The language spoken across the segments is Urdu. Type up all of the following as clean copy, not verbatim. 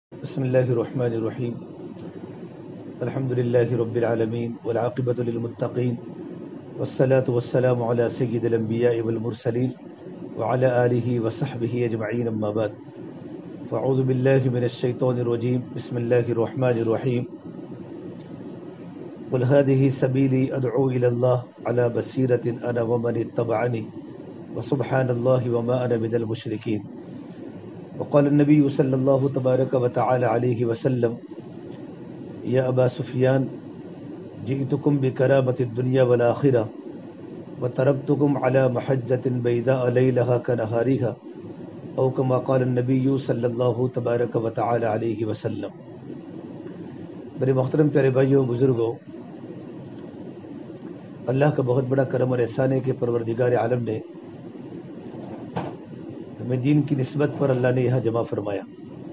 بسم الله الرحمن الرحيم. الحمد لله رب العالمين والعاقبة للمتقين والصلاة والسلام على سيد الأنبياء والمرسلين وعلى آله وصحبه أجمعين أما بعد فأعوذ بالله من الشيطان الرجيم. بسم الله الرحمن الرحيم. قل هذه سبيلي أدعو إلى الله على بصيرة أنا ومن اتبعني وسبحان الله وما أنا من المشركين. وقال النبي صلى الله تبارك وتعالى عليه وسلم: يا أبا سفيان جئتكم بكرامة الدنيا والآخرة وتركتكم على محجة بيضاء ليلها كنهارها أو كما قال النبي صلی اللہ تبارک و تعالی علیہ وسلم. میرے محترم پیارے بھائیوں بزرگوں، اللہ کا بہت بڑا کرم اور احسان ہے کہ پروردگار عالم نے ہمیں دین کی نسبت پر اللہ نے یہاں جمع فرمایا.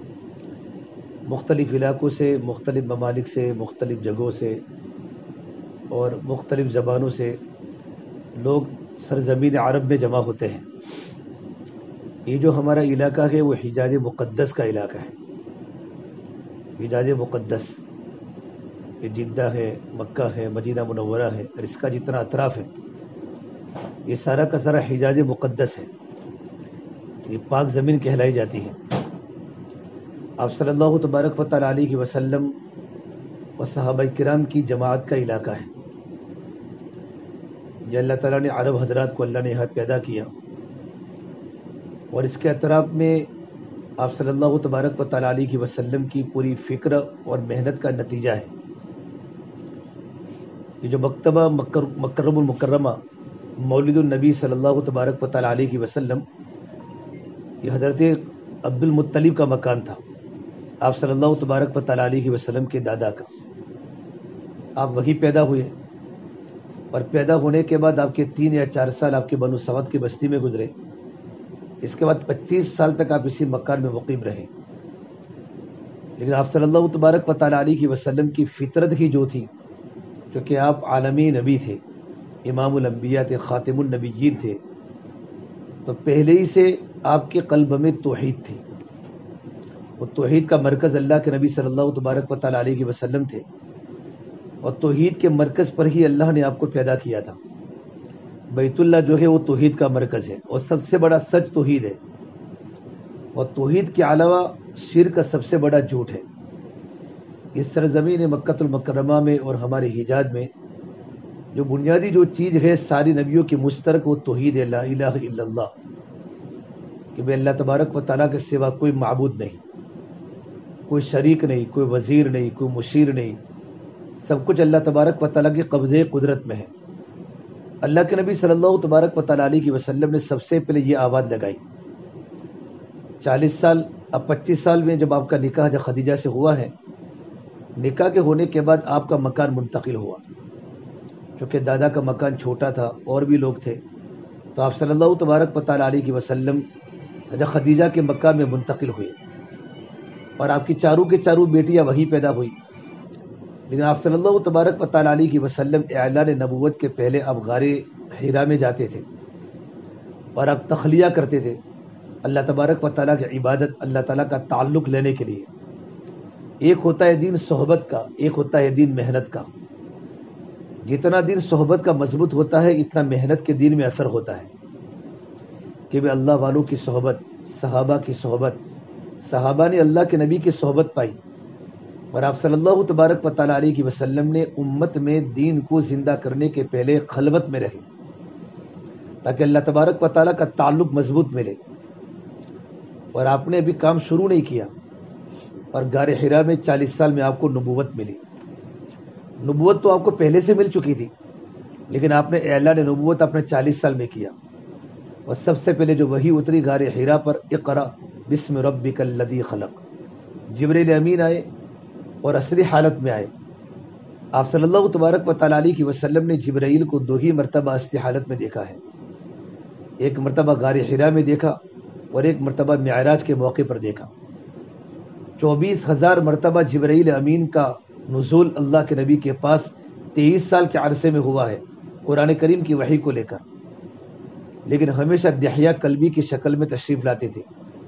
مختلف علاقوں سے، مختلف ممالک سے، مختلف جگہوں سے اور مختلف زبانوں سے لوگ سرزمین عرب میں جمع ہوتے ہیں. یہ جو ہمارا علاقہ ہے وہ حجاز مقدس کا علاقہ ہے. حجاز مقدس یہ جدہ ہے، مکہ ہے، مدینہ منورہ ہے اور اس کا جتنا اطراف ہے یہ سارا کا سارا حجاز مقدس ہے. یہ پاک زمین کہلائی جاتی ہے. آپ صلی اللہ تبارک و تعالی علیہ وسلم و صحابہ کرام کی جماعت کا علاقہ ہے. یہ اللہ تعالیٰ نے عرب حضرات کو اللہ نے یہاں پیدا کیا اور اس کے اطراف میں آپ صلی اللہ تبارک و تعالی علیہ وسلم کی پوری فکر اور محنت کا نتیجہ ہے. یہ جو مکتبہ مکرم المکرمہ مولد النبی صلی اللہ تبارک و تعالی علیہ وسلم، یہ حضرت عبد المطلب کا مکان تھا، آپ صلی اللہ تبارک و تعالی علیہ وسلم کے دادا کا. آپ وہی پیدا ہوئے اور پیدا ہونے کے بعد آپ کے 3 یا 4 سال آپ کے بنو سعد کی بستی میں گزرے. اس کے بعد 25 سال تک آپ اسی مکان میں مقیم رہے. لیکن آپ صلی اللہ تبارک و تعالی علیہ وسلم کی فطرت ہی جو تھی، کیونکہ آپ عالمی نبی تھے، امام الانبیاء تھے، خاتم النبیین تھے، تو پہلے ہی سے آپ کے قلب میں توحید تھی. وہ توحید کا مرکز اللہ کے نبی صلی اللہ تبارک و تعالی علیہ وسلم تھے اور توحید کے مرکز پر ہی اللہ نے آپ کو پیدا کیا تھا. بیت اللہ جو ہے وہ توحید کا مرکز ہے اور سب سے بڑا سچ توحید ہے، اور توحید کے علاوہ شرک کا سب سے بڑا جھوٹ ہے. اس سرزمین مکۃ المکرمہ میں اور ہمارے حجاز میں جو بنیادی جو چیز ہے ساری نبیوں کی مشترک، وہ توحید ہے، لا الہ الا اللہ، کہ بے اللہ تبارک و تعالیٰ کے سوا کوئی معبود نہیں، کوئی شریک نہیں، کوئی وزیر نہیں، کوئی مشیر نہیں. سب کچھ اللہ تبارک و تعالیٰ کے قبضے قدرت میں ہے. اللہ کے نبی صلی اللہ تبارک و تعالی علیہ وسلم نے سب سے پہلے یہ آواز لگائی. 40 سال اب 25 سال میں جب آپ کا نکاح جو خدیجہ سے ہوا ہے، نکاح کے ہونے کے بعد آپ کا مکان منتقل ہوا، کیونکہ دادا کا مکان چھوٹا تھا اور بھی لوگ تھے، تو آپ صلی اللہ تبارک و تعالی علیہ وسلم جب خدیجہ کے مکان میں منتقل ہوئے اور آپ کی چاروں کے چاروں بیٹیاں وہی پیدا ہوئی. لیکن آپ صلی اللہ تبارک و تعالی علیہ وسلم اعلان نبوت کے پہلے آپ غار حرا میں جاتے تھے اور آپ تخلیہ کرتے تھے اللہ تبارک و تعالیٰ کی عبادت، اللہ تعالیٰ کا تعلق لینے کے لیے. ایک ہوتا ہے دین صحبت کا، ایک ہوتا ہے دین محنت کا. جتنا دین صحبت کا مضبوط ہوتا ہے اتنا محنت کے دین میں اثر ہوتا ہے، کہ وہ اللہ والوں کی صحبت، صحابہ کی صحبت، صحابہ نے اللہ کے نبی کی صحبت پائی اور آپ صلی اللہ تبارک و تعالی علیہ وسلم نے امت میں دین کو زندہ کرنے کے پہلے خلوت میں رہے تاکہ اللہ تبارک و تعالیٰ کا تعلق مضبوط ملے. اور آپ نے ابھی کام شروع نہیں کیا اور غار حرا میں 40 سال میں آپ کو نبوت ملی. نبوت تو آپ کو پہلے سے مل چکی تھی، لیکن آپ نے اعلان نبوت اپنے 40 سال میں کیا. اور سب سے پہلے جو وحی اتری غار حرا پر، اقرا بسم ربک الذی خلق، جبریل امین آئے اور اصلی حالت میں آئے. آپ صلی اللہ تبارک و تعالی علیہ وسلم نے جبرائیل کو 2 ہی مرتبہ اصلی حالت میں دیکھا ہے. ایک مرتبہ غار حرا میں دیکھا اور ایک مرتبہ معراج کے موقع پر دیکھا. 24,000 مرتبہ جبرائیل امین کا نزول اللہ کے نبی کے پاس 23 سال کے عرصے میں ہوا ہے قرآن کریم کی وحی کو لے کر. لیکن ہمیشہ دحیہ قلبی کی شکل میں تشریف لاتے تھے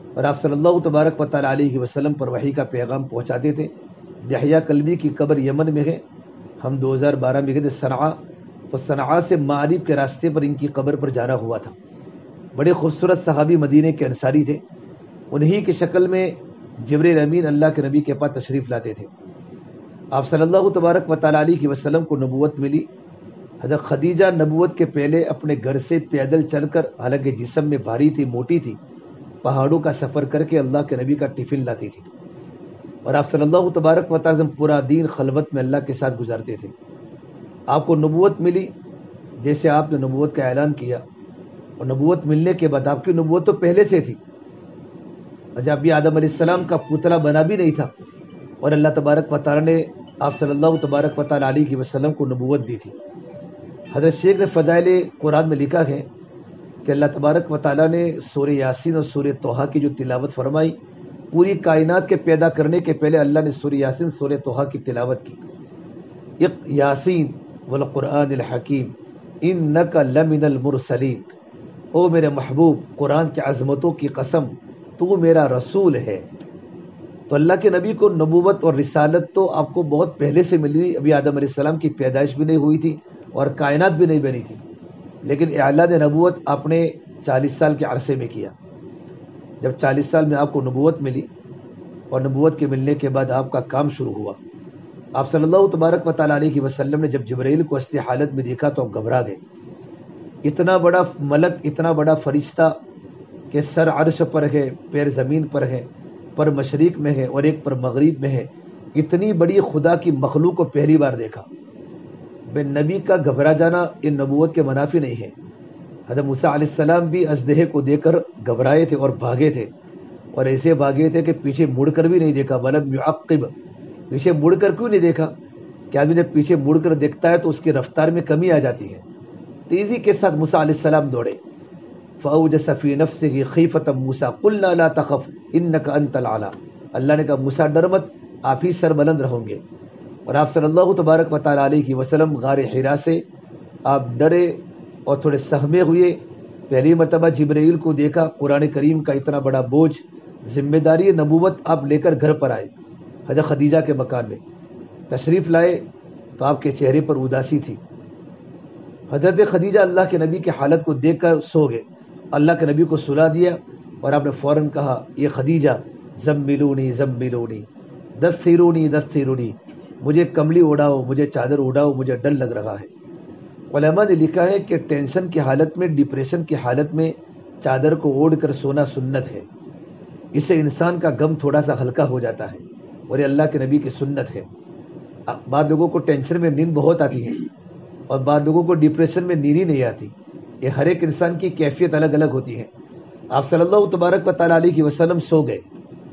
اور آپ صلی اللہ تبارک و تعالیٰ علیہ وسلم پر وحی کا پیغام پہنچاتے تھے۔ دحیہ کلبی کی قبر یمن میں ہے، ہم 2012 میں گئے تھے صنعاء، تو صنعاء سے معارف کے راستے پر ان کی قبر پر جانا ہوا تھا۔ بڑے خوبصورت صحابی مدینے کے انصاری تھے، انہی کی شکل میں جبریل امین اللہ کے نبی کے پاس تشریف لاتے تھے۔ آپ صلی اللہ تبارک و تعالیٰ علیہ وسلم کو نبوت ملی۔ حضرت خدیجہ نبوت کے پہلے اپنے گھر سے پیدل چل کر، حالانکہ جسم میں بھاری تھی، موٹی تھی، پہاڑوں کا سفر کر کے اللہ کے نبی کا ٹفن لاتی تھی، اور آپ صلی اللہ تبارک و تعالیٰ پورا دین خلوت میں اللہ کے ساتھ گزارتے تھے۔ آپ کو نبوت ملی، جیسے آپ نے نبوت کا اعلان کیا، اور نبوت ملنے کے بعد آپ کی نبوت تو پہلے سے تھی، جب ابھی آدم علیہ السلام کا پتلا بنا بھی نہیں تھا، اور اللہ تبارک و تعالیٰ نے آپ صلی اللہ تبارک و تعالیٰ علیہ وسلم کو نبوت دی تھی۔ حضرت شیخ نے فضائل قرآن میں لکھا ہے کہ اللہ تبارک و تعالیٰ نے سورہ یاسین اور سورہ طٰہٰ کی جو تلاوت فرمائی، پوری کائنات کے پیدا کرنے کے پہلے اللہ نے سورہ یاسین سورہ طٰہٰ کی تلاوت کی۔ یاسین والقرآن الحکیم انک لمن المرسلین، او میرے محبوب، قرآن کی عظمتوں کی قسم، تو میرا رسول ہے۔ تو اللہ کے نبی کو نبوت اور رسالت تو آپ کو بہت پہلے سے ملی، ابھی آدم علیہ السلام کی پیدائش بھی نہیں ہوئی تھی اور کائنات بھی نہیں بنی تھی، لیکن اعلان نبوت آپ نے 40 سال کے عرصے میں کیا۔ جب 40 سال میں آپ کو نبوت ملی، اور نبوت کے ملنے کے بعد آپ کا کام شروع ہوا۔ آپ صلی اللہ تبارک و تعالیٰ علیہ وسلم نے جب جبرائیل کو اصلی حالت میں دیکھا تو آپ گھبرا گئے۔ اتنا بڑا ملک، اتنا بڑا فرشتہ کہ سر عرش پر ہے، پیر زمین پر ہے، پر مشرق میں ہے اور ایک پر مغرب میں ہے، اتنی بڑی خدا کی مخلوق کو پہلی بار دیکھا۔ بے نبی کا گھبرا جانا ان نبوت کے منافی نہیں ہے۔ حضرت موسیٰ علیہ السلام بھی اژدہے کو دیکھ کر گھبرائے تھے اور بھاگے تھے، اور ایسے بھاگے تھے کہ پیچھے مڑ کر بھی نہیں دیکھا۔ ولم یعقب، پیچھے مڑ کر کیوں نہیں دیکھا؟ کہ آدمی جب پیچھے مڑ کر دیکھتا ہے تو اس کی رفتار میں کمی آ جاتی ہے۔ تیزی کے ساتھ موسیٰ علیہ السلام دوڑے۔ فأوجس فی نفسہ خیفۃ موسیٰ قلنا لا تخف انک انت الاعلی، اللہ نے کہا موسیٰ ڈر مت، آپ ہی سربلند رہوں گے۔ اور آپ صلی اللہ تبارک و تعالیٰ علیہ وسلم غار حرا سے آپ ڈرے اور تھوڑے سہمے ہوئے۔ پہلی مرتبہ جبرائیل کو دیکھا، قرآن کریم کا اتنا بڑا بوجھ، ذمہ داری نبوت آپ لے کر گھر پر آئے، حضرت خدیجہ کے مکان میں تشریف لائے تو آپ کے چہرے پر اداسی تھی۔ حضرت خدیجہ اللہ کے نبی کی حالت کو دیکھ کر سو گئے۔ اللہ کے نبی کو سلا دیا اور آپ نے فوراً کہا، یہ خدیجہ زملونی زملونی دثرونی دثرونی، مجھے کملی اڑاؤ، مجھے چادر اڑاؤ، مجھے ڈر لگ رہا ہے۔ علماء نے لکھا ہے کہ ٹینشن کی حالت میں، ڈپریشن کی حالت میں چادر کو اوڑھ کر سونا سنت ہے، اس سے انسان کا غم تھوڑا سا ہلکا ہو جاتا ہے، اور یہ اللہ کے نبی کی سنت ہے۔ بعض لوگوں کو ٹینشن میں نیند بہت آتی ہے، اور بعض لوگوں کو ڈپریشن میں نیند ہی نہیں آتی، یہ ہر ایک انسان کی کیفیت الگ الگ ہوتی ہے۔ آپ صلی اللہ تبارک و تعالیٰ علیہ وسلم سو گئے۔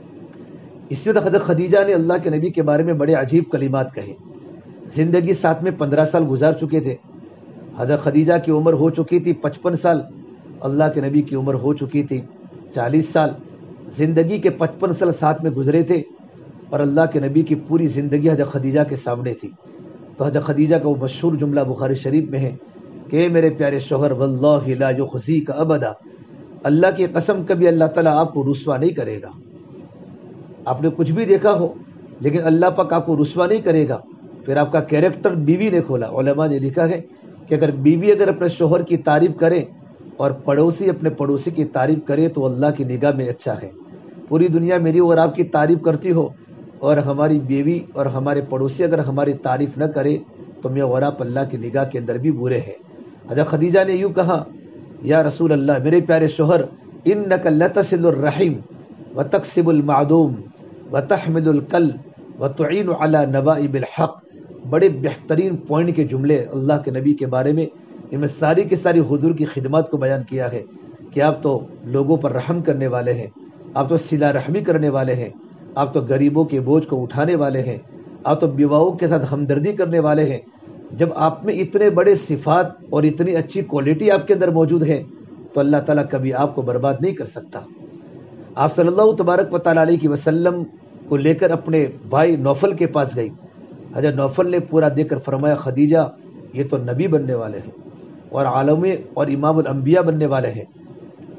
اسی وقت حضرت خدیجہ نے اللہ کے نبی کے بارے میں بڑے عجیب کلمات کہے۔ زندگی ساتھ میں 15 سال گزار چکے تھے۔ حضرت خدیجہ کی عمر ہو چکی تھی 55 سال، اللہ کے نبی کی عمر ہو چکی تھی 40 سال۔ زندگی کے 55 سال ساتھ میں گزرے تھے، اور اللہ کے نبی کی پوری زندگی حضرت خدیجہ کے سامنے تھی۔ تو حضرت خدیجہ کا وہ مشہور جملہ بخاری شریف میں ہے کہ میرے پیارے شوہر واللہ لا یخزیک ابدا، اللہ کی قسم کبھی اللہ تعالیٰ آپ کو رسوا نہیں کرے گا۔ آپ نے کچھ بھی دیکھا ہو لیکن اللہ پاک آپ کو رسوا نہیں کرے گا۔ پھر آپ کا کیریکٹر بیوی نے کھولا۔ علماء نے لکھا ہے کہ اگر بیوی اگر اپنے شوہر کی تعریف کرے اور پڑوسی اپنے پڑوسی کی تعریف کرے تو اللہ کی نگاہ میں اچھا ہے۔ پوری دنیا میری اور آپ کی تعریف کرتی ہو اور ہماری بیوی اور ہمارے پڑوسی اگر ہماری تعریف نہ کرے تو میں اور آپ اللہ کی نگاہ کے اندر بھی برے ہیں۔ حضرت خدیجہ نے یوں کہا، یا رسول اللہ، میرے پیارے شوہر، انک لتصل الرحم وتکسب المعدوم وتحمل الکل وتعین علی نوائب الحق۔ بڑے بہترین پوائنٹ کے جملے اللہ کے نبی کے بارے میں، ان میں ساری کی ساری حضور کی خدمات کو بیان کیا ہے کہ آپ تو لوگوں پر رحم کرنے والے ہیں، آپ تو صلہ رحمی کرنے والے ہیں، آپ تو غریبوں کے بوجھ کو اٹھانے والے ہیں، آپ تو بیواؤں کے ساتھ ہمدردی کرنے والے ہیں۔ جب آپ میں اتنے بڑے صفات اور اتنی اچھی کوالٹی آپ کے اندر موجود ہے تو اللہ تعالیٰ کبھی آپ کو برباد نہیں کر سکتا۔ آپ صلی اللہ تبارک و تعالیٰ علیہ وسلم کو لے کر اپنے بھائی نوفل کے پاس گئی۔ حضرت نوفل نے پورا دیکھ کر فرمایا، خدیجہ یہ تو نبی بننے والے ہیں اور عالم اور امام الانبیاء بننے والے ہیں،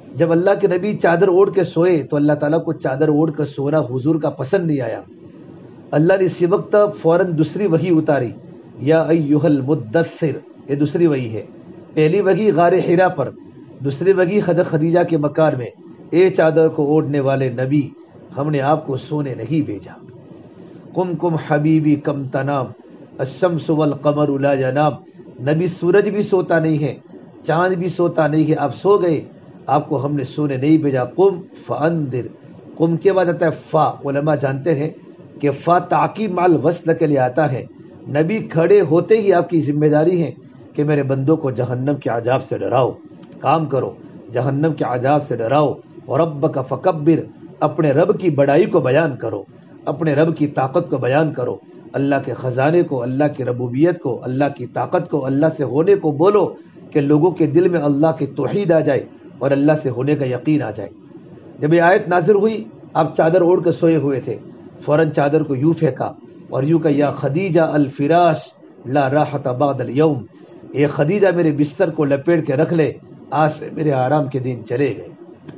جب اللہ کے نبی چادر اوڑھ کے سوئے تو اللہ تعالیٰ کو چادر اوڑھ کر سونا حضور کا پسند نہیں آیا. اللہ نے اسی وقت فوراً دوسری وحی اتاری, یا ایھا المدثر, یہ دوسری وحی ہے. پہلی وحی غار حرا پر, دوسری وحی حضرت خدیجہ کے مکان میں, اے چادر کو اوڑھنے والے نبی, ہم نے آپ کو سونے نہیں بھیجا. قم قم حبیبی کم تنام الشمس والقمر لا ینام. نبی سورج بھی سوتا نہیں ہے, چاند بھی سوتا نہیں ہے, آپ سو گئے, آپ کو ہم نے سونے نہیں بھیجا. قم فانذر, قم کے بعد آتا ہے فا. علماء جانتے ہیں کہ فا تعقیب مع الوصل کے لیے آتا ہے. نبی کھڑے ہوتے ہی آپ کی ذمہ داری ہے کہ میرے بندوں کو جہنم کے عذاب سے ڈراؤ, کام کرو, جہنم کے عذاب سے ڈراؤ. وربک فکبر, اپنے رب کی بڑائی کو بیان کرو, اپنے رب کی طاقت کو بیان کرو, اللہ کے خزانے کو, اللہ کی ربوبیت کو, اللہ کی طاقت کو, اللہ سے ہونے کو بولو کہ لوگوں کے دل میں اللہ کی توحید آ جائے اور اللہ سے ہونے کا یقین آ جائے. جب یہ آیت نازل ہوئی آپ چادر اوڑھ کر سوئے ہوئے تھے, فوراً چادر کو یوں پھینکا اور یوں کہ یا خدیجہ الفراش لا راحت بعد اليوم, اے خدیجہ میرے بستر کو لپیٹ کے رکھ لے, آج سے میرے آرام کے دن چلے گئے.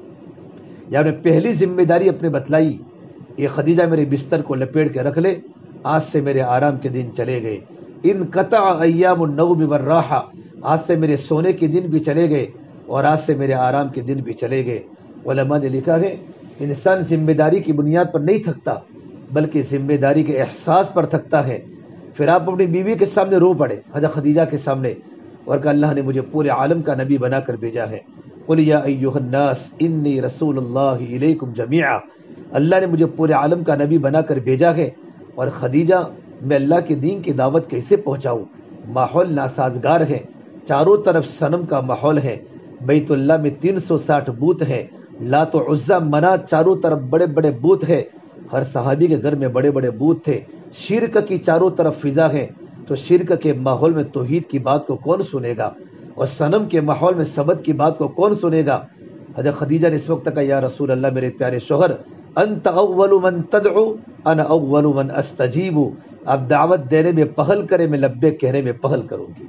یا نے پہلی ذمہ داری اپنے بتلائی, یہ خدیجہ میرے بستر کو لپیٹ کے رکھ لے, آج سے میرے آرام کے دن چلے گئے. انقطع ایام النوم والراحہ, آج سے میرے سونے کے دن بھی چلے گئے اور آج سے میرے آرام کے دن بھی چلے گئے. علماء نے لکھا ہے انسان ذمہ داری کی بنیاد پر نہیں تھکتا بلکہ ذمہ داری کے احساس پر تھکتا ہے. پھر آپ اپنی بیوی کے سامنے رو پڑے, حضرت خدیجہ کے سامنے, اور کہ اللہ نے مجھے پورے عالم کا نبی بنا کر بھیجا ہے. قل یا ایھا الناس انی رسول اللہ الیکم جمیعا, اللہ نے مجھے پورے عالم کا نبی بنا کر بھیجا ہے. اور خدیجہ میں اللہ کے دین کی دعوت کیسے پہنچاؤں؟ ماحول ناسازگار ہے, چاروں طرف صنم کا ماحول ہے, بیت اللہ میں 360 بت ہیں, لات و عزا منات چاروں طرف بڑے بڑے بت ہیں. ہر صحابی کے گھر میں بڑے بڑے بت تھے. شرک کی چاروں طرف فضا ہے, تو شرک کے ماحول میں توحید کی بات کو کون سنے گا, اور صنم کے ماحول میں سبت کی بات کو کون سنے گا؟ حضرت خدیجہ نے اس وقت کہا یا رسول اللہ, میرے پیارے شوہر, انت اول من تدعو انا اول من استجیب, آپ دعوت دینے میں پہل کرے, میں لبیک کہنے میں پہل کروں گی.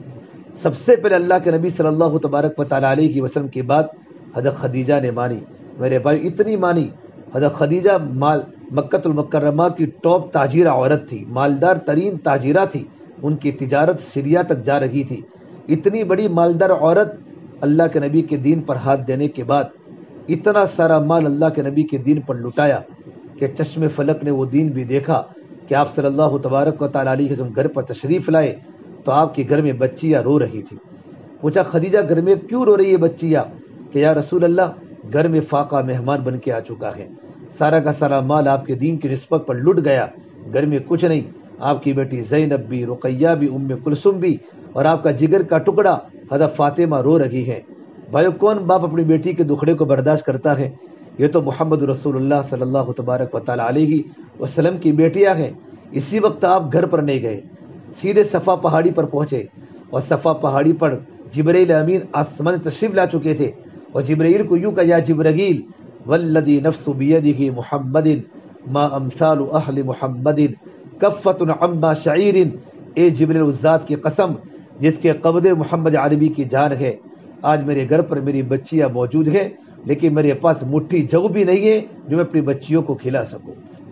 سب سے پہلے اللہ کے نبی صلی اللہ تبارک و تعالی علیہ وسلم کی بات حضرت خدیجہ نے مانی. میرے بھائی اتنی مانی, حضرت خدیجہ مکۃ المکرمہ کی ٹاپ تاجرہ عورت تھی, مالدار ترین تاجرہ تھی, ان کی تجارت سیریا تک جا رہی تھی. اتنی بڑی مالدار عورت اللہ کے نبی کے دین پر ہاتھ دینے کے بعد اتنا سارا مال اللہ کے نبی کے دین پر لٹایا کہ چشم فلک نے وہ دین بھی دیکھا کہ آپ صلی اللہ تبارک و تعالی علیہ وسلم گھر پر تشریف لائے تو آپ کے گھر میں بچیاں رو رہی تھی. پوچھا خدیجہ گھر میں کیوں رو رہی ہے بچیاں؟ کہ یا رسول اللہ گھر میں فاقہ مہمان بن کے آ چکا ہے, سارا کا سارا مال آپ کے دین کی نسبت پر لٹ گیا, گھر میں کچھ نہیں, آپ کی بیٹی زینب بھی, رقیہ بھی, ام کلثوم بھی, اور آپ کا جگر کا ٹکڑا حضرت فاطمہ رو رہی ہے. بھائیو کون باپ اپنی بیٹی کے دکھڑے کو برداشت کرتا ہے؟ یہ تو محمد رسول اللہ صلی اللہ تبارک و تعالی علیہ وسلم کی بیٹیاں ہیں. اسی وقت آپ گھر پر نہیں گئے, سیدھے صفا پہاڑی پر پہنچے, اور صفا پہاڑی پر جبرائیل امین آسمان تشریف لا چکے تھے, اور جبرائیل کو یوں کہا یا جبرائیل والذی نفس بیدہ محمد ما امثال اہل محمد کفۃ عما شعیر, اے جبرائیل اس ذات کی قسم جس کے قبض محمد عربی کی جان ہے, آج میرے گھر پر میری بچیاں موجود ہیں لیکن میرے پاس مٹھی جو بھی نہیں ہے جو میں اپنی بچیوں کو کھلا سکوں.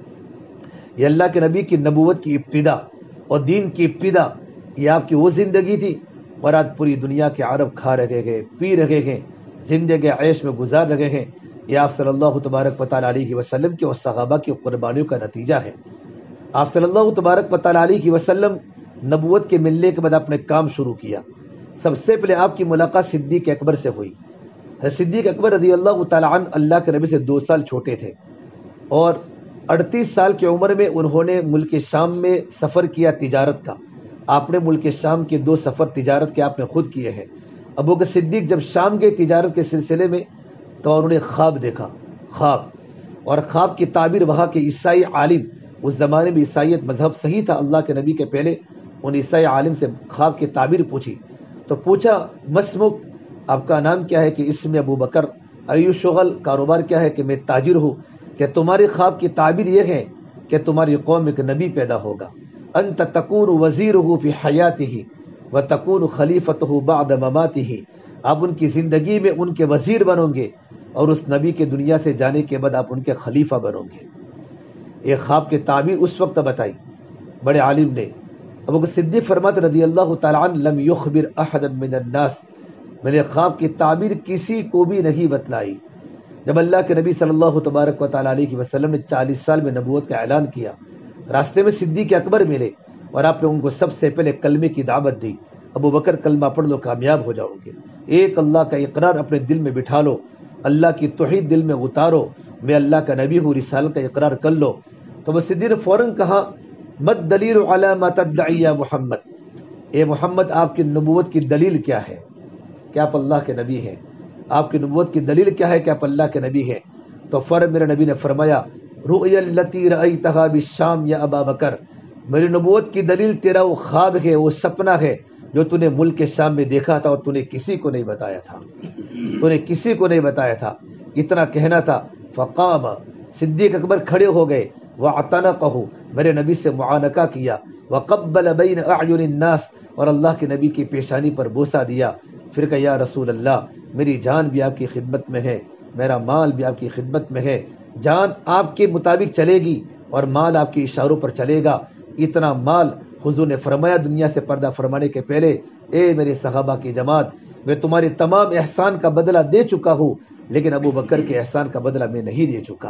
یہ اللہ کے نبی کی نبوت کی ابتدا اور دین کی ابتدا, یہ آپ کی وہ زندگی تھی, اور آج پوری دنیا کے عرب کھا رہے ہیں, پی رہے ہیں, زندگی عیش میں گزار رہے ہیں. یہ آپ صلی اللہ تبارک و تعالی علیہ وسلم کے اور صحابہ کی قربانیوں کا نتیجہ ہے. آپ صلی اللہ تبارک و تعالی علیہ وسلم نبوت کے ملنے کے بعد اپنے کام شروع کیا. سب سے پہلے آپ کی ملاقات صدیق اکبر سے ہوئی. صدیق اکبر رضی اللہ تعالی عنہ اللہ کے نبی سے 2 سال چھوٹے تھے, اور 38 سال کی عمر میں انہوں نے ملک شام میں سفر کیا تجارت کا. آپ نے ملک شام کے 2 سفر تجارت کے آپ نے خود کیے ہیں. ابو بکر صدیق جب شام گئے تجارت کے سلسلے میں تو انہوں نے خواب دیکھا, خواب, اور خواب کی تعبیر وہاں کے عیسائی عالم, اس زمانے میں عیسائیت مذہب صحیح تھا اللہ کے نبی کے پہلے, ان عیسائی عالم سے خواب کی تعبیر پوچھی تو پوچھا مسمک, آپ کا نام کیا ہے؟ کہ اس میں ابو بکر. ایو شغل, کاروبار کیا ہے؟ کہ میں تاجر ہوں. کہ تمہاری خواب کی تعبیر یہ ہے کہ تمہاری قوم میں ایک نبی پیدا ہوگا, انت تکون وزیرہ فی حیاتہ وتکون خلیفتہ بعد مماتہ, آپ ان کی زندگی میں ان کے وزیر بنو گے اور اس نبی کے دنیا سے جانے کے بعد آپ ان کے خلیفہ بنو گے۔ ایک خواب کی تعبیر اس وقت بتائی بڑے عالم نے، ابو بکر صدیق فرماتے رضی اللہ تعالیٰ عنہ، لم یخبر احدا من الناس، میں نے خواب کی تعبیر کسی کو بھی نہیں بتلائی۔ جب اللہ کے نبی صلی اللہ تبارک و تعالیٰ علیہ وسلم نے 40 سال میں نبوت کا اعلان کیا، راستے میں صدیق اکبر ملے اور آپ نے ان کو سب سے پہلے کلمے کی دعوت دی، ابو بکر کلمہ پڑھ لو کامیاب ہو جاؤ گے، ایک اللہ کا اقرار اپنے دل میں بٹھا لو، اللہ کی توحید دل میں اتارو، میں اللہ کا نبی ہوں، رسالت کا اقرار کر لو۔ تو وہ صدیق نے فوراً کہا، مد دلیل علی ما تدعی یا محمد، اے محمد آپ کی نبوت کی دلیل کیا ہے کہ آپ اللہ کے نبی ہیں، آپ کی نبوت کی دلیل کیا ہے کہ آپ اللہ کے نبی ہیں؟ تو فوراً میرے نبی نے فرمایا، رؤیا التی رأیتها بالشام یا ابا بکر، میری نبوت کی دلیل تیرا وہ خواب ہے، وہ سپنا ہے جو تو نے ملک کے شام میں دیکھا تھا اور تو نے کسی کو نہیں بتایا تھا، تو نے کسی کو نہیں بتایا تھا، اتنا کہنا تھا۔ فقام، صدیق اکبر کھڑے ہو گئے، وَاعْتَنَقَهُ، میرے نبی سے معانقہ کیا، وَقَبَّلَ بَيْنَ أَعْيُنِ النَّاسِ، اور اللہ کے نبی کی پیشانی پر بوسہ دیا، پھر کہا، یا رسول اللہ، میری جان بھی آپ کی خدمت میں ہے، میرا مال بھی آپ کی خدمت میں ہے، جان آپ کے مطابق چلے گی اور مال آپ کے اشاروں پر چلے گا۔ اتنا مال حضور نے فرمایا دنیا سے پردہ فرمانے کے پہلے، اے میرے صحابہ کی جماعت، میں تمہارے تمام احسان کا بدلہ دے چکا ہوں، لیکن ابو بکر کے احسان کا بدلہ میں نہیں دے چکا۔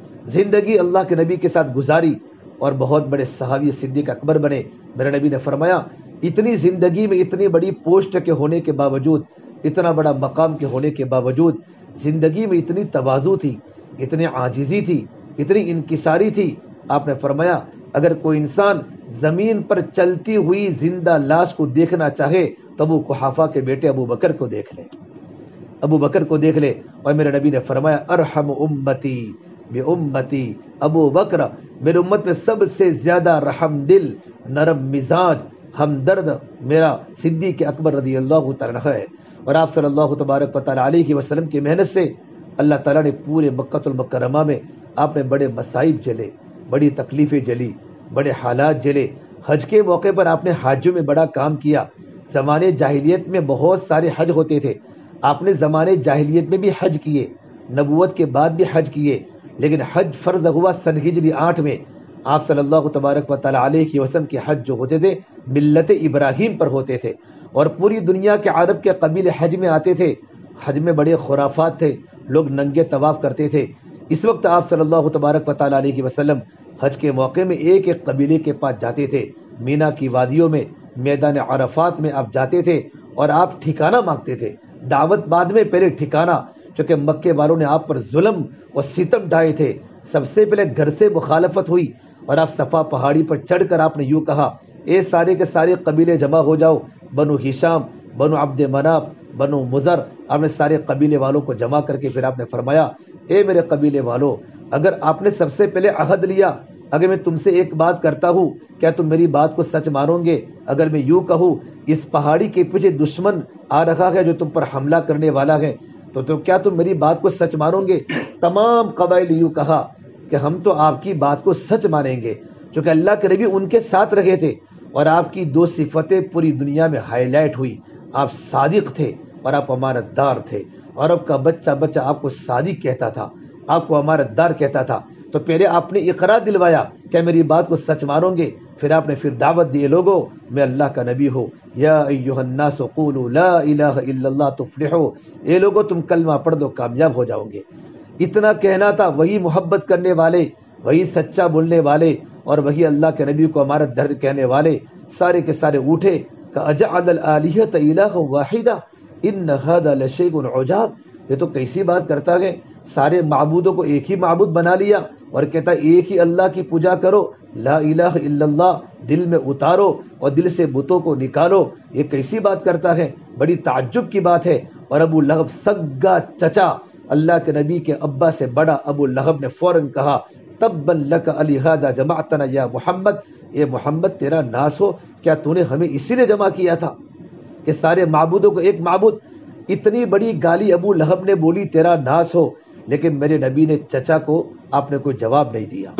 زندگی اللہ کے نبی کے ساتھ گزاری اور بہت بڑے صحابی صدیق اکبر بنے۔ میرے نبی نے فرمایا، اتنی زندگی میں اتنی بڑی پوسٹ کے ہونے کے باوجود، اتنا بڑا مقام کے ہونے کے باوجود، زندگی میں اتنی تواضع تھی، اتنی عاجزی تھی، اتنی انکساری تھی۔ آپ نے فرمایا، اگر کوئی انسان زمین پر چلتی ہوئی زندہ لاش کو دیکھنا چاہے تو ابو قحافہ کے بیٹے ابو بکر کو دیکھ لے، ابو بکر کو دیکھ لے۔ اور میرے نبی نے فرمایا، ارحم امتی بے امتی ابو بکر، میرے امت میں سب سے زیادہ رحم دل، نرم مزاج، ہمدرد میرا صدیق اکبر رضی اللہ تعالیٰ عنہ ہے۔ اور آپ صلی اللہ تبارک و تعالیٰ علیہ وسلم کی محنت سے اللہ تعالیٰ نے پورے مکہ المکرمہ میں آپ نے بڑے مصائب جھیلے، بڑی تکلیفیں جھیلی، بڑے حالات جھیلے۔ حج کے موقع پر آپ نے حاجیوں میں بڑا کام کیا۔ زمانے جاہلیت میں بہت سارے حج ہوتے تھے، آپ نے زمانے جاہلیت میں بھی حج کیے، نبوت کے بعد بھی حج کیے، لیکن حج فرض ہوا سن ہجری 8 میں۔ آپ صلی اللہ تبارک و تعالیٰ علیہ وسلم کے حج جو ہوتے تھے ملت ابراہیم پر ہوتے تھے، اور پوری دنیا کے عرب کے قبیلے حج میں آتے تھے۔ حج میں بڑے خرافات تھے، لوگ ننگے طواف کرتے تھے۔ اس وقت آپ صلی اللہ تبارک و تعالیٰ علیہ وسلم حج کے موقع میں ایک ایک قبیلے کے پاس جاتے تھے، مینا کی وادیوں میں، میدان عرفات میں آپ جاتے تھے اور آپ ٹھکانہ مانگتے تھے۔ دعوت بعد میں، پہلے ٹھکانہ، چونکہ مکے والوں نے آپ پر ظلم اور ستم ڈھائے تھے۔ سب سے پہلے گھر سے مخالفت ہوئی اور آپ صفا پہاڑی پر چڑھ کر آپ نے یوں کہا، اے سارے کے سارے قبیلے جمع ہو جاؤ، بنو ہشام، بنو عبد مناف، بنو مضر، آپ نے سارے قبیلے والوں کو جمع کر کے پھر آپ نے فرمایا، اے میرے قبیلے والوں، اگر آپ نے سب سے پہلے عہد لیا، اگر میں تم سے ایک بات کرتا ہوں، کیا تم میری بات کو سچ مانو گے؟ اگر میں یوں کہوں، اس پہاڑی کے پیچھے دشمن آ رہا ہے جو تم پر حملہ کرنے والا ہے، تو کیا تم میری بات کو سچ مانو گے؟ تمام قبائل یوں کہا کہ ہم تو آپ کی بات کو سچ مانیں گے، چونکہ اللہ کے نبی ان کے ساتھ رہے تھے اور آپ کی دو صفتیں پوری دنیا میں ہائی لائٹ ہوئی، آپ صادق تھے اور آپ امانت دار تھے، اور آپ کا بچہ بچہ آپ کو صادق کہتا تھا، آپ کو امانت دار کہتا تھا۔ تو پہلے آپ نے اقرار دلوایا، کیا میری بات کو سچ مانو گے؟ پھر آپ نے دعوت دی، لوگوں میں اللہ کا نبی ہوں، یا ایھا الناس قولوا لا الہ الا اللہ تفلحوا، اے لوگوں تم کلمہ پڑھ دو کامیاب ہو جاؤ گے۔ اتنا کہنا تھا، وہی محبت کرنے والے، وہی سچا بولنے والے اور وہی اللہ کے نبی کو امانت دار کہنے والے سارے کے سارے اٹھے کہ اجعل الآلہۃ الہ واحدہ ان ھذا لشیء عجاب، یہ تو کیسی بات کرتا ہے، سارے معبودوں کو ایک ہی معبود بنا لیا اور کہتا ایک ہی اللہ کی پوجا کرو، لا الہ الا اللہ دل میں اتارو اور دل سے بتوں کو نکالو، یہ کیسی بات کرتا ہے، بڑی تعجب کی بات ہے۔ اور ابو لہب سگا چچا اللہ کے نبی کے ابا سے بڑا ابو لہب نے فوراً کہا، تبا لک لہذا جمعتنا یا محمد، اے محمد تیرا ناس ہو، کیا تو نے ہمیں اسی لیے جمع کیا تھا کہ سارے معبودوں کو ایک معبود؟ اتنی بڑی گالی ابو لہب نے بولی، تیرا ناس ہو، لیکن میرے نبی نے چچا کو آپ نے کوئی جواب نہیں دیا۔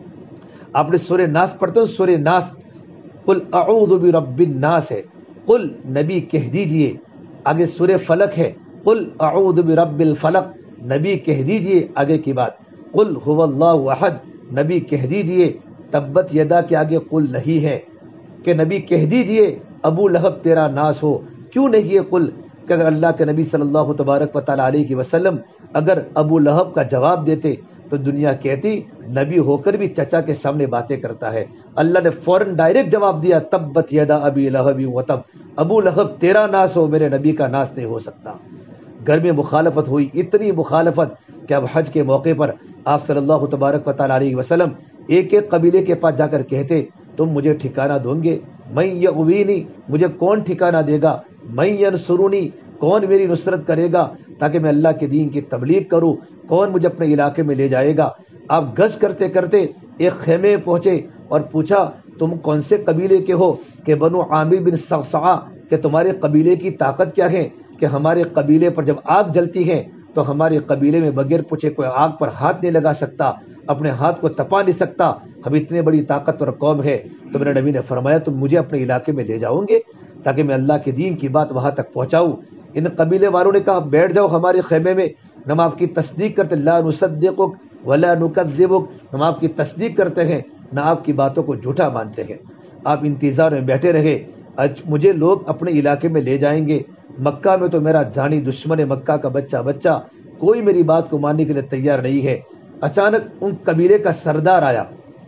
آپ نے سورہ ناس پڑھتے ہو، سورہ ناس، قل اعوذ برب الناس ہے، قل نبی کہہ دیجئے، آگے سورہ فلق ہے، قل اعوذ برب الفلق، نبی کہہ دیجئے آگے کی بات، قل هو اللہ احد، نبی کہہ دیجئے، تبت یدا کے آگے قل نہیں ہے کہ نبی کہہ دیجئے ابو لہب تیرا ناس ہو۔ کیوں نہیں یہ قل؟ کہ اگر اللہ کے نبی صلی اللہ تبارک و تعالیٰ علیہ وسلم اگر ابو لہب کا جواب دیتے تو دنیا کہتی نبی ہو کر بھی چچا کے سامنے باتیں کرتا ہے۔ اللہ نے فوراً ڈائریکٹ جواب دیا، تبت یدا ابی لہب وتب، ابو لہب تیرا ناس ہو، میرے نبی کا ناس نہیں ہو سکتا۔ گھر میں مخالفت ہوئی، اتنی مخالفت کہ اب حج کے موقع پر آپ صلی اللہ تبارک و تعالیٰ علیہ وسلم ایک ایک قبیلے کے پاس جا کر کہتے، تم مجھے ٹھکانہ دو گے؟ میں یغوینی، مجھے کون ٹھکانہ دے گا؟ میں ینصرونی، کون میری نصرت کرے گا تاکہ میں اللہ کے دین کی تبلیغ کروں؟ کون مجھے اپنے علاقے میں لے جائے گا؟ آپ گشت کرتے کرتے ایک خیمے پہنچے اور پوچھا تم کون سے قبیلے کے ہو؟ کہ بنو عامر بن صعصعہ، کہ تمہارے قبیلے کی طاقت کیا ہے؟ کہ ہمارے قبیلے پر جب آگ جلتی ہے تو ہمارے قبیلے میں بغیر پوچھے کوئی آگ پر ہاتھ نہیں لگا سکتا، اپنے ہاتھ کو تپا نہیں سکتا، ہم اتنے بڑی طاقتور قوم ہے۔ تو میرے نبی نے فرمایا تم مجھے اپنے علاقے میں لے جاؤ گے تاکہ میں اللہ کے دین کی بات وہاں تک پہنچاؤں؟ ان قبیلے والوں نے کہا بیٹھ جاؤ ہمارے خیمے میں، ہم آپ کی تصدیق کرتے، لا نصدقک ولا نکذبک، ہم آپ کی تصدیق کرتے ہیں نہ آپ کی باتوں کو جھوٹا مانتے ہیں۔ آپ انتظار میں بیٹھے رہے، مجھے لوگ اپنے علاقے میں لے جائیں گے، مکہ میں تو میرا جانی دشمن ہے، مکہ کا بچہ کوئی میری بات کو ماننے کے لیے تیار نہیں ہے۔ اچانک ان قبیلے کا سردار آیا،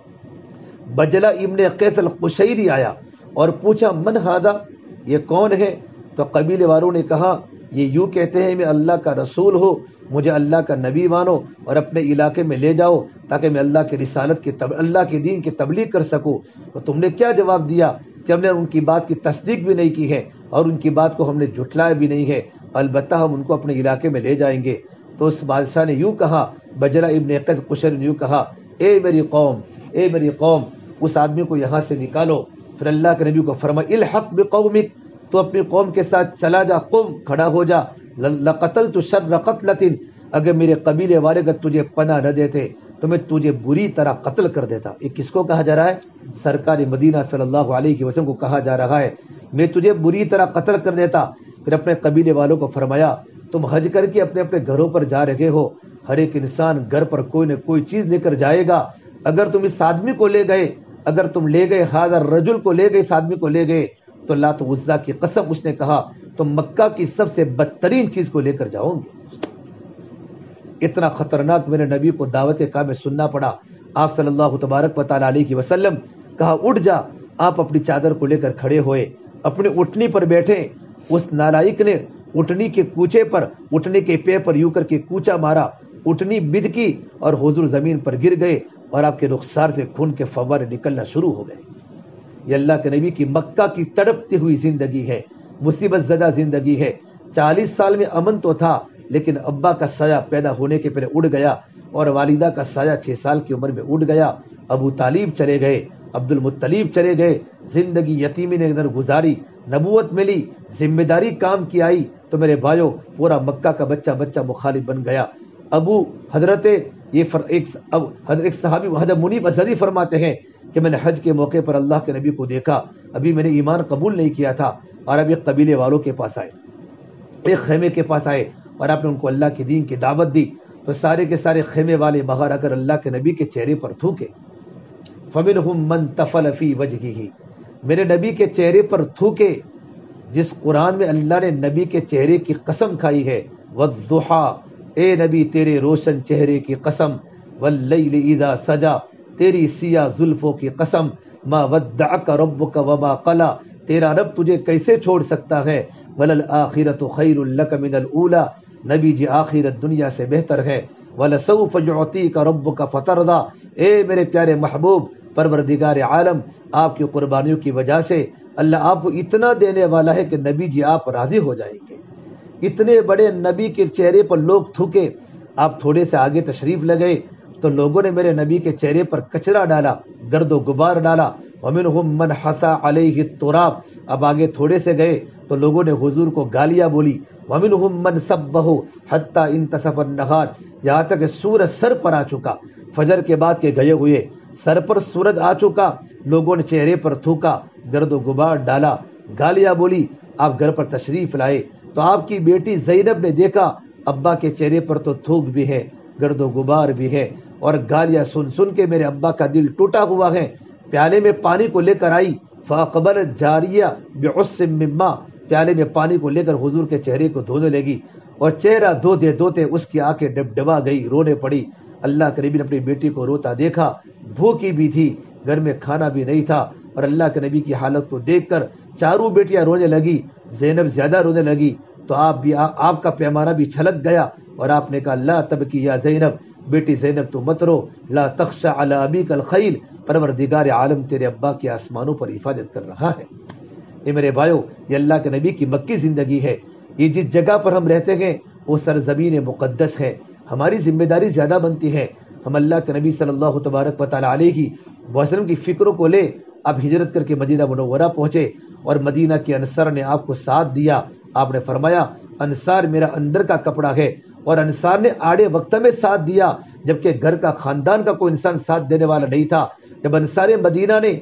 بجلہ ابن قیس القشیری آیا اور پوچھا من ھذا، یہ کون ہے؟ تو قبیلے والوں نے کہا یہ یوں کہتے ہیں میں اللہ کا رسول ہوں، مجھے اللہ کا نبی مانو اور اپنے علاقے میں لے جاؤ تاکہ میں اللہ کی رسالت کی اللہ کے دین کی تبلیغ کر سکوں۔ تو تم نے کیا جواب دیا کہ ہم نے ان کی بات کی تصدیق بھی نہیں کی ہے اور ان کی بات کو ہم نے جھٹلایا بھی نہیں ہے، البتہ ہم ان کو اپنے علاقے میں لے جائیں گے۔ تو اس بادشاہ نے یوں کہا، بجلہ ابن قیس قشیری نے یوں کہا، اے میری قوم، اس آدمی کو یہاں سے نکالو۔ پھر اللہ کے نبی کو فرمایا الحق بقومک، تو اپنی قوم کے ساتھ چلا جا، قم کھڑا ہو جا، لقتلت شر قتلۃ، اگر میرے قبیلے والے اگر تجھے پناہ نہ دیتے تو میں تجھے بری طرح قتل کر دیتا۔ یہ کس کو کہا جا رہا ہے؟ سرکار مدینہ صلی اللہ علیہ وسلم کو کہا جا رہا ہے، میں تجھے بری طرح قتل کر دیتا۔ پھر اپنے قبیلے والوں کو فرمایا تم حج کر کے اپنے اپنے گھروں پر جا رہے ہو، ہر ایک انسان گھر پر کوئی نہ کوئی چیز لے کر جائے گا، اگر تم اس آدمی کو لے گئے، اگر تم لے گئے ھذا الرجل کو لے گئے، اس آدمی کو لے گئے تو لات و عزیٰ کی قسم اس نے کہا تم مکہ کی سب سے بدترین چیز کو لے کر جاؤ گے۔ اتنا خطرناک میرے نبی کو دعوت کا میں سننا پڑا۔ آپ صلی اللہ تبارک و تعالیٰ علیہ وسلم کہا اٹھ جا، آپ اپنی چادر کو لے کر کھڑے ہوئے، اپنی اٹھنی پر بیٹھے۔ اس نالائق نے اٹھنی کے کوچے پر، اٹھنی کے پے پر یوں کر کے کوچا مارا، اٹھنی بدکی اور حضور زمین پر گر گئے اور آپ کے رخسار سے خون کے فوارے نکلنا شروع ہو گئے۔ یہ اللہ کے نبی کی مکہ کی تڑپتی ہوئی زندگی ہے، مصیبت زدہ زندگی ہے۔ 40 سال میں امن تو تھا لیکن ابا کا سایہ پیدا ہونے کے پہلے اڑ گیا اور والدہ کا سایہ 6 سال کی عمر میں اڑ گیا۔ ابو طالب چلے گئے، عبد المطلب چلے گئے، زندگی یتیمی نے اندر گزاری، نبوت ملی، ذمہ داری کام کی آئی تو میرے بھائیوں پورا مکہ کا بچہ مخالف بن گیا۔ حضرت صحابی حضرت منیب ازہری فرماتے ہیں کہ میں نے حج کے موقع پر اللہ کے نبی کو دیکھا، ابھی میں نے ایمان قبول نہیں کیا تھا، اور اب ایک قبیلے والوں کے پاس آئے، ایک خیمے کے پاس آئے اور آپ نے ان کو اللہ کے دین کی دعوت دی تو سارے کے سارے خیمے والے باہر آ کر اللہ کے نبی کے چہرے پر تھوکے۔ فَمِنْهُمْ مَنْ تَفَلَ فِي وَجْهِهِ، میرے نبی کے چہرے پر تھوکے، جس قرآن میں اللہ نے نبی کے چہرے کی قسم کھائی ہے، وَالضُّحَىٰ، اے نبی تیرے روشن چہرے کی قسم، وَاللَّيْلِ إِذَا سَجَا، تیری سیاہ زلفوں کی قسم، مَا وَدَّعَكَ رَبُّكَ وَمَا قَلَا، تیرا رب تجھے کیسے چھوڑ سکتا ہے، وَلَلْآخِرَةُ خَيْرٌ لَكَ مِنَ الْأُولَىٰ، نبی جی آخرت دنیا سے بہتر ہے، وَلَسَوْفَ يُعْطِيكَ رَبُّكَ فَتَرْضَىٰ، اے میرے پیارے محبوب پروردگار عالم، آپ کی قربانیوں کی وجہ سے اللہ آپ کو اتنا دینے والا ہے کہ نبی جی آپ راضی ہو جائیں گے۔ اتنے بڑے نبی کے چہرے پر لوگ تھوکے، آپ تھوڑے سے آگے تشریف لگئے تو لوگوں نے میرے نبی کے چہرے پر کچرا ڈالا، گرد و غبار ڈالا، وَمِنْهُمْ مَنْ حَسَى عَلَيْهِ التُّرَابَ، اب آگے تھوڑے سے گئے تو لوگوں نے حضور کو گالیاں بولی، وَمِنْهُمْ مَنْ سَبَّهُ حَتَّى انْتَصَفَ النَّهَارُ، یہاں تک کہ سورج سر پر آ چکا، فجر کے بعد کے گئے ہوئے سر پر سورج آ چکا، لوگوں نے چہرے پر تھوکا، گرد و غبار ڈالا، گالیاں بولی، آپ گھر پر تشریف لائے، تو آپ کی بیٹی زینب نے دیکھا ابا کے چہرے پر تو تھوک بھی ہے، گرد و غبار بھی ہے، اور گالیاں سن سن کے میرے ابا کا دل ٹوٹا ہوا ہے۔ پیالے میں پانی کو لے کر آئی، فاقبلت جاریہ بعص من ماء، پیالے میں پانی کو لے کر حضور کے چہرے کو دھونے لگی، اور چہرہ دھوتے دھوتے اس کی آنکھیں ڈبڈبا گئی، رونے پڑی۔ اللہ کے نبی نے اپنی بیٹی کو روتا دیکھا، بھوکی بھی تھی، گھر میں کھانا بھی نہیں تھا، اور اللہ کے نبی کی حالت کو دیکھ کر چاروں بیٹیاں رونے لگی، زینب زیادہ رونے لگی، تو آپ کا پیمانہ بھی چھلک گیا، اور آپ نے کہا لا تبکی یا زینب، بیٹی زینب تو مت رو، لا تخشى علی ابیک الخیل، پروردگار عالم تیرے ابا کی آسمانوں پر حفاظت کر رہا ہے۔ یہ میرے بھائیو، یہ اللہ کے نبی کی مکی زندگی ہے۔ یہ جس جگہ پر ہم رہتے ہیں وہ سرزمین مقدس ہے، ہماری ذمہ داری زیادہ بنتی ہے۔ ہم اللہ کے نبی صلی اللہ تبارک و تعالی علیہ وسلم کی فکروں کو لے اب ہجرت کر کے مدینہ منورہ پہنچے، اور مدینہ کے انصار نے آپ کو ساتھ دیا۔ آپ نے فرمایا انصار میرا اندر کا کپڑا ہے، اور انصار نے آڑے وقت میں ساتھ دیا، جبکہ گھر کا خاندان کا کوئی انسان ساتھ دینے والا نہیں تھا۔ جب انصار مدینہ نے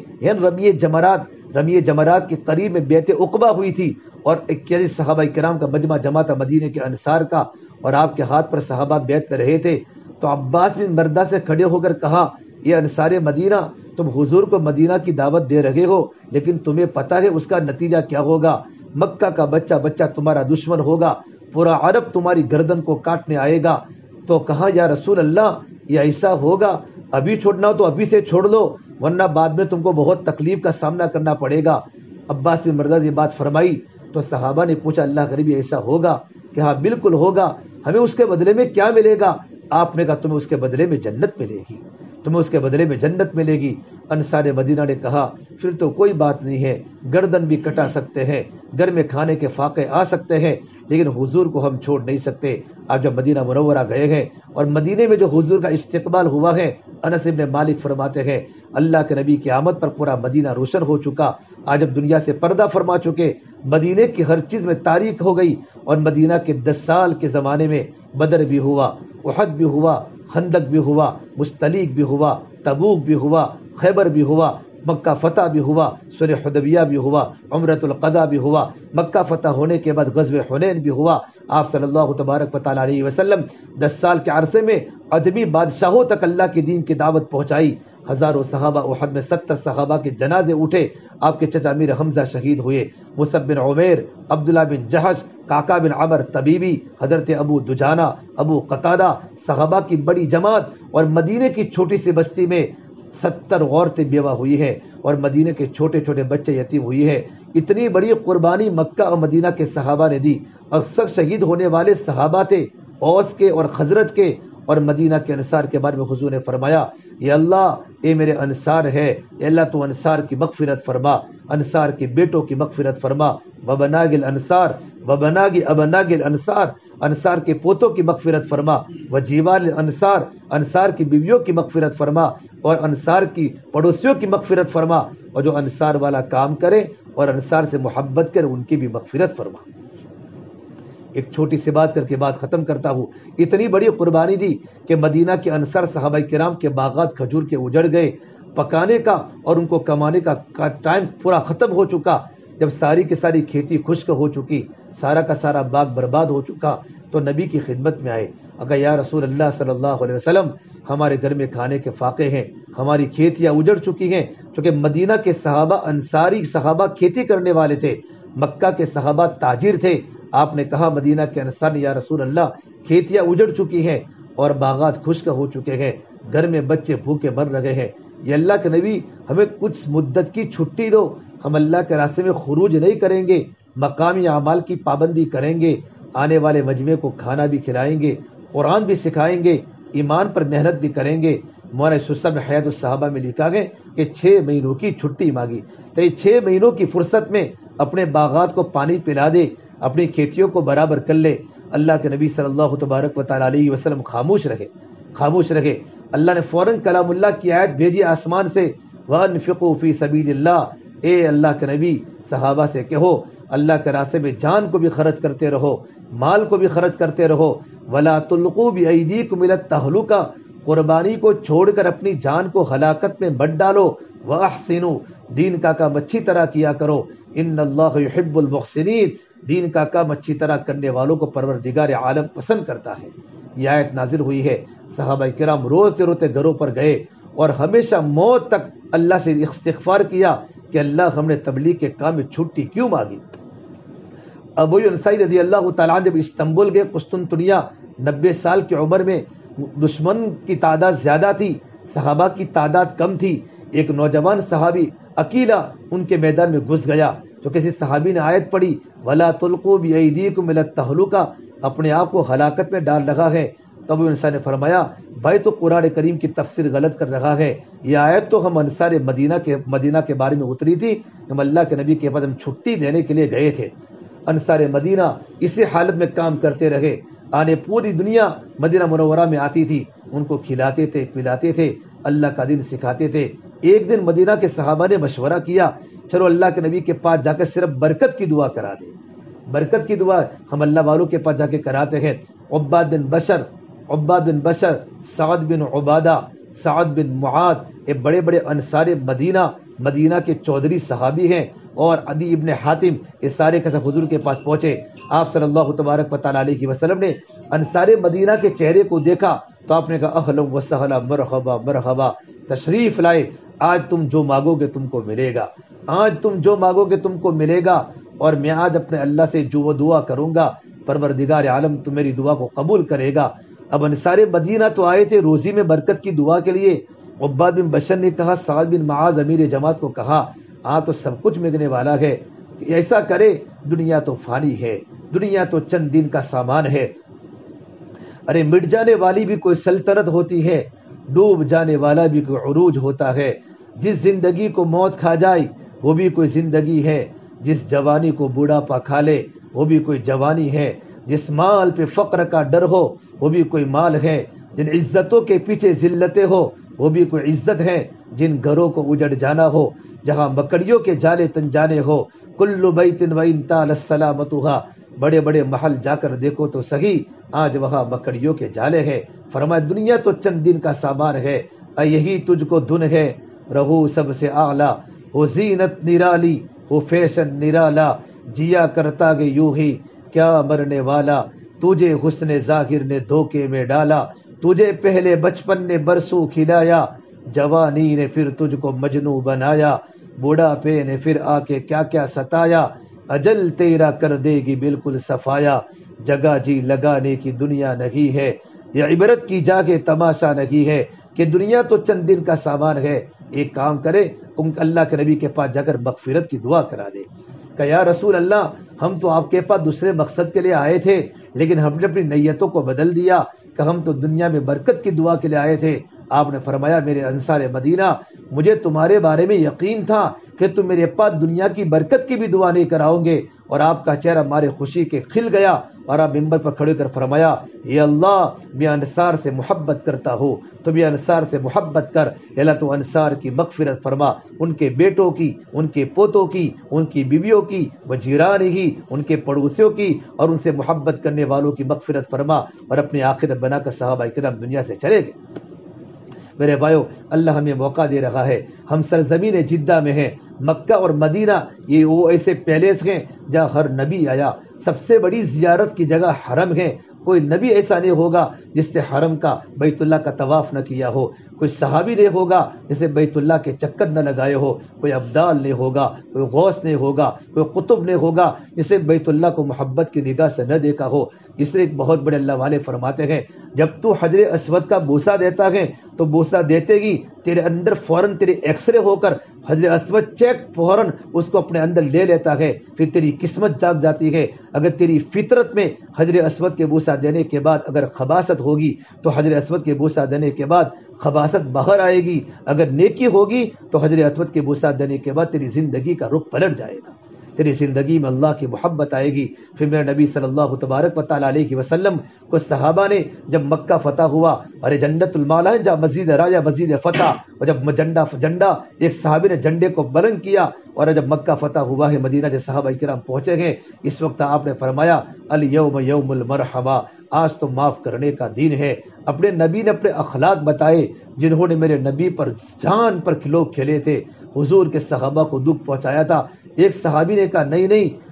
رمی جمرات کے قریب میں بیعت عقبہ ہوئی تھی، اور 21 صحابہ کرام کا مجمع جمع تھا مدینہ کے انصار کا، اور آپ کے ہاتھ پر صحابہ بیعت کر رہے تھے، تو عباس بن مردہ سے کھڑے ہو کر کہا یہ انصار مدینہ، تم حضور کو مدینہ کی دعوت دے رہے ہو، لیکن تمہیں پتہ ہے اس کا نتیجہ کیا ہوگا؟ مکہ کا بچہ تمہارا دشمن ہوگا، پورا عرب تمہاری گردن کو کاٹنے آئے گا۔ تو کہا یا رسول اللہ یہ ایسا ہوگا، ابھی چھوڑنا ہو تو ابھی سے چھوڑ لو، ورنہ بعد میں تم کو بہت تکلیف کا سامنا کرنا پڑے گا۔ عباس بن مردہ یہ بات فرمائی تو صحابہ نے پوچھا اللہ کے نبی ایسا ہوگا؟ کہ ہاں بالکل ہوگا، ہمیں اس کے بدلے میں کیا ملے گا؟ آپ نے کہا تمہیں اس کے بدلے میں جنت ملے گی، تمہیں اس کے بدلے میں جنت ملے گی۔ انصار مدینہ نے کہا پھر تو کوئی بات نہیں ہے، گردن بھی کٹا سکتے ہیں، گھر میں کھانے کے فاقے آ سکتے ہیں، لیکن حضور کو ہم چھوڑ نہیں سکتے۔ آپ جب مدینہ منورہ گئے ہیں اور مدینے میں جو حضور کا استقبال ہوا ہے، انس بن مالک فرماتے ہیں اللہ کے نبی کی آمد پر پورا مدینہ روشن ہو چکا، آج اب دنیا سے پردہ فرما چکے، مدینے کی ہر چیز میں تاریخ ہو گئی، اور مدینہ کے 10 سال کے زمانے میں بدر بھی ہوا، احد بھی ہوا، خندق بھی ہوا، مستلیق بھی ہوا، تبوک بھی ہوا، خیبر بھی ہوا، مکہ فتح بھی ہوا، صلح حدیبیہ بھی ہوا، عمرۃ القضا بھی ہوا، مکہ فتح ہونے کے بعد غزوہ حنین بھی ہوا۔ آپ صلی اللہ تبارک و تعالی علیہ وسلم 10 سال کے عرصے میں عجمی بادشاہوں تک اللہ کے دین کی دعوت پہنچائی، ہزاروں صحابہ، احد میں 70 صحابہ کے جنازے اٹھے، آپ کے چچا امیر حمزہ شہید ہوئے، مصعب بن عمیر، عبداللہ بن جہش، کعکا بن عمر طبیبی، حضرت ابو دجانہ، ابو قتادہ، صحابہ کی بڑی جماعت، اور مدینے کی چھوٹی سی بستی میں 70 عورتیں بیوہ ہوئی ہیں، اور مدینے کے چھوٹے چھوٹے بچے یتیم ہوئی ہیں۔ اتنی بڑی قربانی مکہ اور مدینہ کے صحابہ نے دی۔ اکثر شہید ہونے والے صحابہ تھے اوس کے اور خزرج کے، اور مدینہ کے انصار کے بارے میں حضور نے فرمایا یا اللہ اے میرے انصار ہے، اے اللہ تو انصار کی مغفرت فرما، انصار کے بیٹوں کی مغفرت فرما، وبناگ الانصار وبناگ ابناگ الانصار، انصار کے پوتوں کی مغفرت فرما، وجیوال الانصار، انصار کی بیویوں کی مغفرت فرما، اور انصار کی پڑوسیوں کی مغفرت فرما، اور جو انصار والا کام کرے اور انصار سے محبت کرے ان کی بھی مغفرت فرما۔ ایک چھوٹی سی بات کر کے بات ختم کرتا ہوں۔ اتنی بڑی قربانی دی کہ مدینہ کے انصار صحابہ کرام کے باغات کھجور کے اجڑ گئے، پکانے کا اور ان کو کمانے کا ٹائم پورا ختم ہو چکا۔ جب ساری کی ساری کھیتی خشک ہو چکی، سارا کا سارا باغ برباد ہو چکا، تو نبی کی خدمت میں آئے، اگر یا رسول اللہ صلی اللہ علیہ وسلم ہمارے گھر میں کھانے کے فاقے ہیں، ہماری کھیتیاں اجڑ چکی ہیں، چونکہ مدینہ کے صحابہ انصاری صحابہ کھیتی کرنے والے تھے، مکہ کے صحابہ تاجر تھے۔ آپ نے کہا مدینہ کے انصار نے یا رسول اللہ کھیتیاں اجڑ چکی ہیں اور باغات خشک ہو چکے ہیں، گھر میں بچے بھوکے مر رہے ہیں، یہ اللہ کے نبی ہمیں کچھ مدت کی چھٹی دو، ہم اللہ کے راستے میں خروج نہیں کریں گے، مقامی اعمال کی پابندی کریں گے، آنے والے مجمع کو کھانا بھی کھلائیں گے، قرآن بھی سکھائیں گے، ایمان پر محنت بھی کریں گے۔ مولانا سسب حیات الصحابہ میں لکھا گیا کہ 6 مہینوں کی چھٹی مانگی، تو یہ 6 مہینوں کی فرصت میں اپنے باغات کو پانی پلا دے، اپنی کھیتیوں کو برابر کر لے۔ اللہ کے نبی صلی اللہ تبارک و تعالی علیہ وسلم خاموش رہے۔ اللہ نے فوراً کلام اللہ کی آیت بھیجی آسمان سے، وَأَنفِقُوا فِي سَبِيلِ اللَّهِ، اے اللہ کے نبی صحابہ سے کہو اللہ کے راستے میں جان کو بھی خرچ کرتے رہو، مال کو بھی خرچ کرتے رہو، وَلَا تُلْقُوا بِأَيْدِيكُمْ إِلَى التَّهْلُكَةِ، قربانی کو چھوڑ کر اپنی جان کو ہلاکت میں مت ڈالو، وَأَحْسِنُوا، دین کا کام اچھی طرح کیا کرو، ان اللہ یحب المحسنین، دین کا کام اچھی طرح کرنے والوں کو پروردگار عالم پسند کرتا ہے۔ یہ آیت نازل ہوئی ہے، صحابہ کرام روتے روتے گھروں پر گئے اور ہمیشہ موت تک اللہ سے استغفار کیا کہ اللہ ہم نے تبلیغ کے کام میں چھٹی کیوں مانگی۔ ابو انصاری رضی اللہ تعالیٰ عنہ جب استنبول گئے، قسطنطنیہ، 90 سال کی عمر میں، دشمن کی تعداد زیادہ تھی، صحابہ کی تعداد کم تھی، ایک نوجوان صحابی اکیلا ان کے میدان میں گھس گیا، تو کسی صحابی نے آیت پڑھی وَلَا تُلْقُوا بِأَيْدِيكُمْ إِلَى التَّهْلُكَةِ، اپنے آپ کو ہلاکت میں ڈال رہا ہے۔ تب وہ انسان نے فرمایا بھائی تو قرآن کریم کی تفسیر غلط کر رہا ہے، یہ آیت تو ہم انصار مدینہ کے بارے میں اتری تھی، ہم اللہ کے نبی کے پاس ہم چھٹی لینے کے لیے گئے تھے۔ انصار مدینہ اسی حالت میں کام کرتے رہے، آنے پوری دنیا مدینہ منورہ میں آتی تھی، ان کو کھلاتے تھے، پلاتے تھے، اللہ کا دین سکھاتے تھے۔ ایک دن مدینہ کے صحابہ نے مشورہ کیا چلو اللہ کے نبی کے پاس جا کر صرف برکت کی دعا کرا دیں، برکت کی دعا ہم اللہ والوں کے پاس جا کے کراتے ہیں۔ عباد بن بشر، سعد بن عبادہ، سعد بن معاذ، یہ بڑے بڑے انصار مدینہ کے چودھری صحابی ہیں، اور عدی ابن حاتم، یہ سارے کے ساتھ حضور کے پاس پہنچے۔ آپ صلی اللہ تبارک و تعالیٰ علیہ وسلم نے انصار مدینہ کے چہرے کو دیکھا تو آپ نے کہا اہلا و سہلا، مرحبا مرحبا، تشریف لائے، آج تم جو مانگو گے تم کو ملے گا، آج تم جو مانگو گے تم کو ملے گا، اور میں آج اپنے اللہ سے جو دعا کروں گا پروردگار عالم تو میری دعا کو قبول کرے گا۔ اب انصار مدینہ تو آئے تھے روزی میں برکت کی دعا کے لیے۔ عباد بن بشر نے کہا، سعد بن معاذ امیر جماعت کو کہا تو سب کچھ ملنے والا ہے، ایسا کرے، دنیا تو فانی ہے، دنیا تو چند دن کا سامان ہے، ارے مٹ جانے والی بھی کوئی سلطنت ہوتی ہے، ڈوب جانے والا بھی کوئی عروج ہوتا ہے، جس زندگی کو موت کھا جائے وہ بھی کوئی زندگی ہے، جس جوانی کو بوڑھاپا کھا لے وہ بھی کوئی جوانی ہے، جس مال پہ فقر کا ڈر ہو وہ بھی کوئی مال ہے، جن عزتوں کے پیچھے ذلتیں ہو وہ بھی کوئی عزت ہے، جن گھروں کو اجڑ جانا ہو، جہاں مکڑیوں کے جالے تن جانے ہو، کل بیت وان طال السلامتها، بڑے بڑے محل جا کر دیکھو تو صحیح، آج وہاں مکڑیوں کے جالے ہیں۔ فرمایا دنیا تو چند دن کا سامان ہے، یہی تجھ کو دن ہے، رہو سب سے اعلیٰ، ہو زینت نرالی، ہو فیشن نرالا، جیا کرتا گے یوں ہی کیا مرنے والا، تجھے حسن ظاہر نے دھوکے میں ڈالا، تجھے پہلے بچپن نے برسوں کھلایا، جوانی نے پھر تجھ کو مجنوں بنایا، بوڑھاپے نے پھر آ کے کیا کیا ستایا، اجل تیرا کر دے گی بالکل صفایا، جگہ جی لگانے کی دنیا نہیں ہے، یہ عبرت کی جا کے تماشا نہیں ہے، کہ دنیا تو چند دن کا سامان ہے۔ ایک کام کرے، اللہ کے نبی کے پاس جا کر مغفرت کی دعا کرا دے کہ یا رسول اللہ ہم تو آپ کے پاس دوسرے مقصد کے لیے آئے تھے، لیکن ہم نے اپنی نیتوں کو بدل دیا کہ ہم تو دنیا میں برکت کی دعا کے لیے آئے تھے۔ آپ نے فرمایا میرے انصار مدینہ، مجھے تمہارے بارے میں یقین تھا کہ تم میرے پاس دنیا کی برکت کی بھی دعا نہیں کراؤ گے، اور آپ کا چہرہ ہمارے خوشی کے کھل گیا، اور آپ ممبر پر کھڑے کر فرمایا یا اللہ میں انصار سے محبت کرتا ہوں، تو بھی انصار سے محبت کر، اللہ تو انصار کی مغفرت فرما، ان کے بیٹوں کی، ان کے پوتوں کی، ان کی بیویوں کی، و جیران ہی، ان کے پڑوسیوں کی، اور ان سے محبت کرنے والوں کی مغفرت فرما، اور اپنی آخرت بنا کر صحابہ کرام دنیا سے چلے گئے۔ میرے بھائیو، اللہ ہمیں موقع دے رہا ہے، ہم سرزمین جدہ میں ہیں، مکہ اور مدینہ یہ وہ ایسے پیلیس ہیں جہاں ہر نبی آیا، سب سے بڑی زیارت کی جگہ حرم ہے، کوئی نبی ایسا نہیں ہوگا جس سے حرم کا بیت اللہ کا طواف نہ کیا ہو، کوئی صحابی نہیں ہوگا جسے بیت اللہ کے چکر نہ لگائے ہو، کوئی ابدال نہیں ہوگا، کوئی غوث نہیں ہوگا، کوئی قطب نہیں ہوگا جسے بیت اللہ کو محبت کی نگاہ سے نہ دیکھا ہو۔ اس لیے ایک بہت بڑے اللہ والے فرماتے ہیں جب تو حجر اسود کا بوسہ دیتا ہے تو بوسہ دیتے گی تیرے اندر فوراً تیرے ایکس رے ہو کر حجر اسود چیک فوراً اس کو اپنے اندر لے لیتا ہے، پھر تیری قسمت جاگ جاتی ہے۔ اگر تیری فطرت میں حجر اسود کے بوسہ دینے کے بعد اگر خباثت ہوگی تو حجر اسود کے بوسہ دینے کے بعد خباثت باہر آئے گی، اگر نیکی ہوگی تو حجر اسود کے بوسہ دینے کے بعد تیری زندگی کا رخ پلٹ جائے گا، تیری زندگی میں اللہ کی محبت آئے گی۔ پھر میرے نبی صلی اللہ تبارک و تعالیٰ علیہ وسلم کو صحابہ نے جب مکہ فتح ہوا، اور جنت المالا ہے جہاں مسجد راجہ مسجد فتح، اور جب جھنڈا ایک صحابی نے جھنڈے کو بلند کیا، اور جب مکہ فتح ہوا ہے مدینہ جب صحابہ کرام پہنچے ہیں، اس وقت آپ نے فرمایا الیوم یوم المرحمہ، آج تو معاف کرنے کا دن ہے۔ اپنے نبی نے اپنے اخلاق بتائے، جنہوں نے میرے نبی پر جان پر لوگ کھلے تھے، حضور کے صحابہ کو دکھ پہنچایا تھا۔ ایک صحابی نے کہا نہیں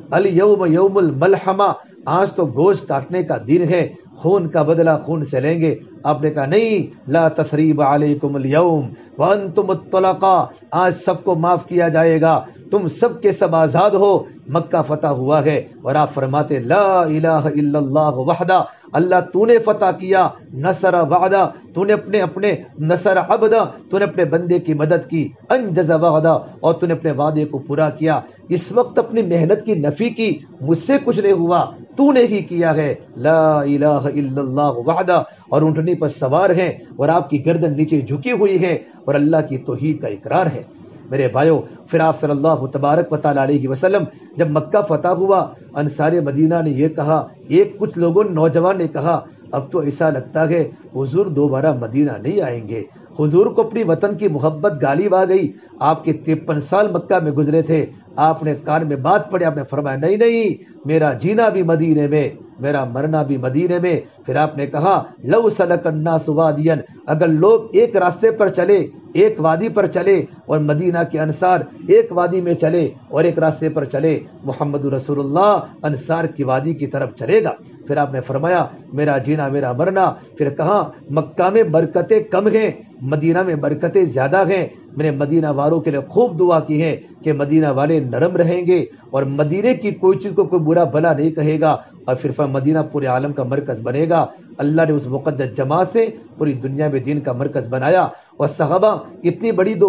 الیوم یوم الملحمہ، آج تو گوشت کاٹنے کا دن ہے، خون کا بدلہ خون سے لیں گے۔ آپ نے کہا نہیں، لا تثریب علیکم الیوم وانتم الطلقاء، آج سب کو معاف کیا جائے گا، تم سب کے سب آزاد ہو، مکہ فتح ہوا ہے۔ اور آپ فرماتے لا الہ الا اللہ وحدہ، اللہ تو نے فتح کیا، نصر وعدہ، تو نے اپنے نصر عبدہ، تو نے اپنے بندے کی مدد کی، انجز وعدہ، اور تو نے اپنے وعدے کو پورا کیا۔ اس وقت اپنی محنت کی نفی کی، مجھ سے کچھ نہیں ہوا، تو نے ہی کیا ہے، لا الہ الا اللہ وحدہ، اور اونٹنی پر سوار ہیں اور آپ کی گردن نیچے جھکی ہوئی ہے اور اللہ کی توحید کا اقرار ہے۔ میرے بھائیو، پھر آپ صلی اللہ تبارک و تعالی علیہ وسلم جب مکہ فتح ہوا، انصار مدینہ نے یہ کہا، کچھ لوگوں نوجوان نے کہا اب تو ایسا لگتا ہے حضور دوبارہ مدینہ نہیں آئیں گے، حضور کو اپنی وطن کی محبت غالب آ گئی، آپ کے 53 سال مکہ میں گزرے تھے، آپ نے کان میں بات پڑی، آپ نے فرمایا نہیں نہیں، میرا جینا بھی مدینے میں، میرا مرنا بھی مدینے میں۔ پھر آپ نے کہا لو سلک الناس وادیا، اگر لوگ ایک راستے پر چلے، ایک وادی پر چلے، اور مدینہ کے انصار ایک وادی میں چلے اور ایک راستے پر چلے، محمد رسول اللہ انصار کی وادی کی طرف چلے گا۔ پھر آپ نے فرمایا میرا جینا میرا مرنا۔ پھر کہا مکہ میں برکتیں کم ہیں، مدینہ میں برکتیں زیادہ ہیں۔ میں نے مدینہ والوں کے لیے خوب دعا کی ہے کہ مدینہ والے نرم رہیں گے اور مدینے کی کوئی چیز کو کوئی برا بھلا نہیں کہے گا، اور پھر مدینہ پورے عالم کا مرکز بنے گا۔ اللہ نے اس مقدس جماعت سے پوری دنیا میں دین کا مرکز بنایا، اور صحابہ اتنی بڑی دو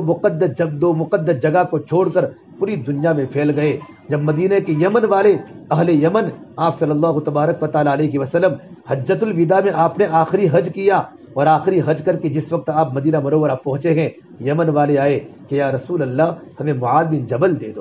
مقدس جگہ کو چھوڑ کر پوری دنیا میں پھیل گئے۔ جب مدینہ کے یمن والے اہل یمن آپ صلی اللہ تبارک و تعالی علیہ وسلم حجۃ الوداع میں آپ نے آخری حج کیا، اور آخری حج کر کے جس وقت آپ مدینہ منورہ پہنچے ہیں، یمن والے آئے کہ یا رسول اللہ ہمیں معاذ بن جبل دے دو۔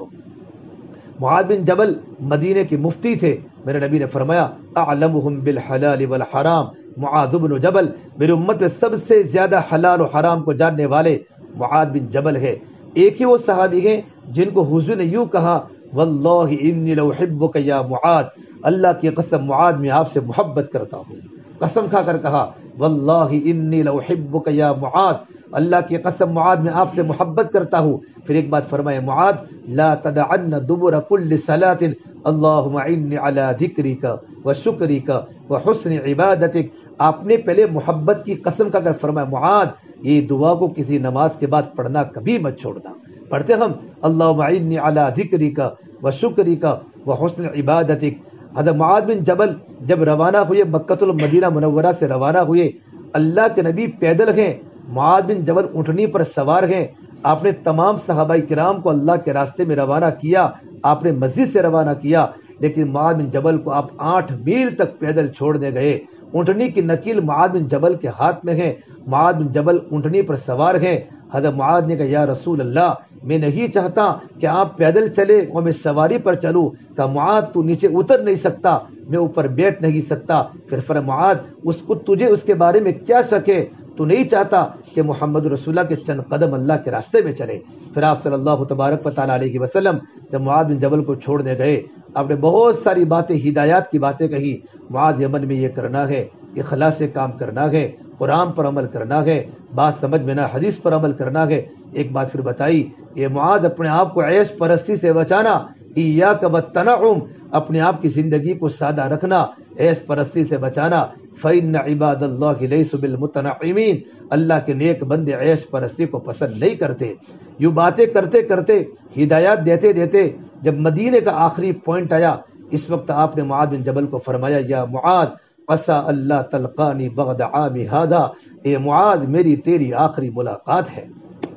معاذ بن جبل مدینے کے مفتی تھے۔ میرے نبی نے فرمایا اعلمہم بالحلال والحرام معاذ بن جبل، میری امت میں سب سے زیادہ حلال و حرام کو جاننے والے معاذ بن جبل ہے۔ ایک ہی وہ صحابی ہیں جن کو حضور نے یوں کہا واللہ انی لأحبک یا معاذ، اللہ کی قسم معاذ میں آپ سے محبت کرتا ہوں، قسم کھا کر کہا واللہ انی لأحبک یا معاذ، اللہ کی قسم معاذ میں آپ سے محبت کرتا ہوں۔ پھر ایک بات فرمائے معاذ لا تدعن دبر کل صلاۃ اللہم اعنی علی ذکرک وشکرک وحسن عبادتک۔ آپ نے پہلے محبت کی قسم کا کر فرمایا معاذ یہ دعا کو کسی نماز کے بعد پڑھنا کبھی مت چھوڑنا۔ پڑھتے ہم اللہم اعنی علی ذکرک وشکرک وحسن عبادتک۔ حضرت معاذ بن جبل جب روانہ ہوئے، مکۃ المدینہ منورہ سے روانہ ہوئے، اللہ کے نبی پیدل ہیں، معاذ بن جبل اونٹنی پر سوار ہیں۔ آپ نے تمام صحابہ کرام کو اللہ کے راستے میں روانہ کیا، آپ نے مسجد سے روانہ کیا، لیکن معاذ بن جبل کو آپ 8 میل تک پیدل چھوڑنے گئے۔ اونٹنی کی نکیل معاذ بن جبل کے ہاتھ میں ہے، معاذ بن جبل اونٹنی پر سوار ہیں۔ حضرت معاذ نے کہا یا رسول اللہ میں نہیں چاہتا کہ آپ پیدل چلے اور میں سواری پر چلوں۔ کہا معاذ تو نیچے اتر نہیں سکتا، میں اوپر بیٹھ نہیں سکتا۔ پھر فرمایا معاذ اس کو تجھے اس کے بارے میں کیا شک ہے، تو نہیں چاہتا کہ محمد رسول اللہ کے چند قدم اللہ کے راستے میں چلے۔ پھر آپ صلی اللہ تبارک و تعالی علیہ وسلم جب معاذ بن جبل کو چھوڑنے گئے، آپ نے بہت ساری باتیں، ہدایات کی باتیں کہی۔ معاذ یمن میں یہ کرنا ہے، اخلاص سے کام کرنا ہے، قرآن پر عمل کرنا ہے، بات سمجھ میں نہ حدیث پر عمل کرنا ہے۔ ایک بات پھر بتائی، یہ معاذ اپنے آپ کو عیش پرستی سے بچانا، ایاک والتنعم، اپنے آپ کی زندگی کو سادہ رکھنا، عیش پرستی سے بچانا۔ فإن عباد اللہ لیس بالمتنعمین، اللہ کے نیک بندے عیش پرستی کو پسند نہیں کرتے۔ یوں باتیں کرتے کرتے، ہدایات دیتے دیتے جب مدینے کا آخری پوائنٹ آیا، اس وقت آپ نے معاذ بن جبل کو فرمایا یا معاذ عسى اللہ تلقانی بعد عام ھذا، اے معاذ میری تیری آخری ملاقات ہے،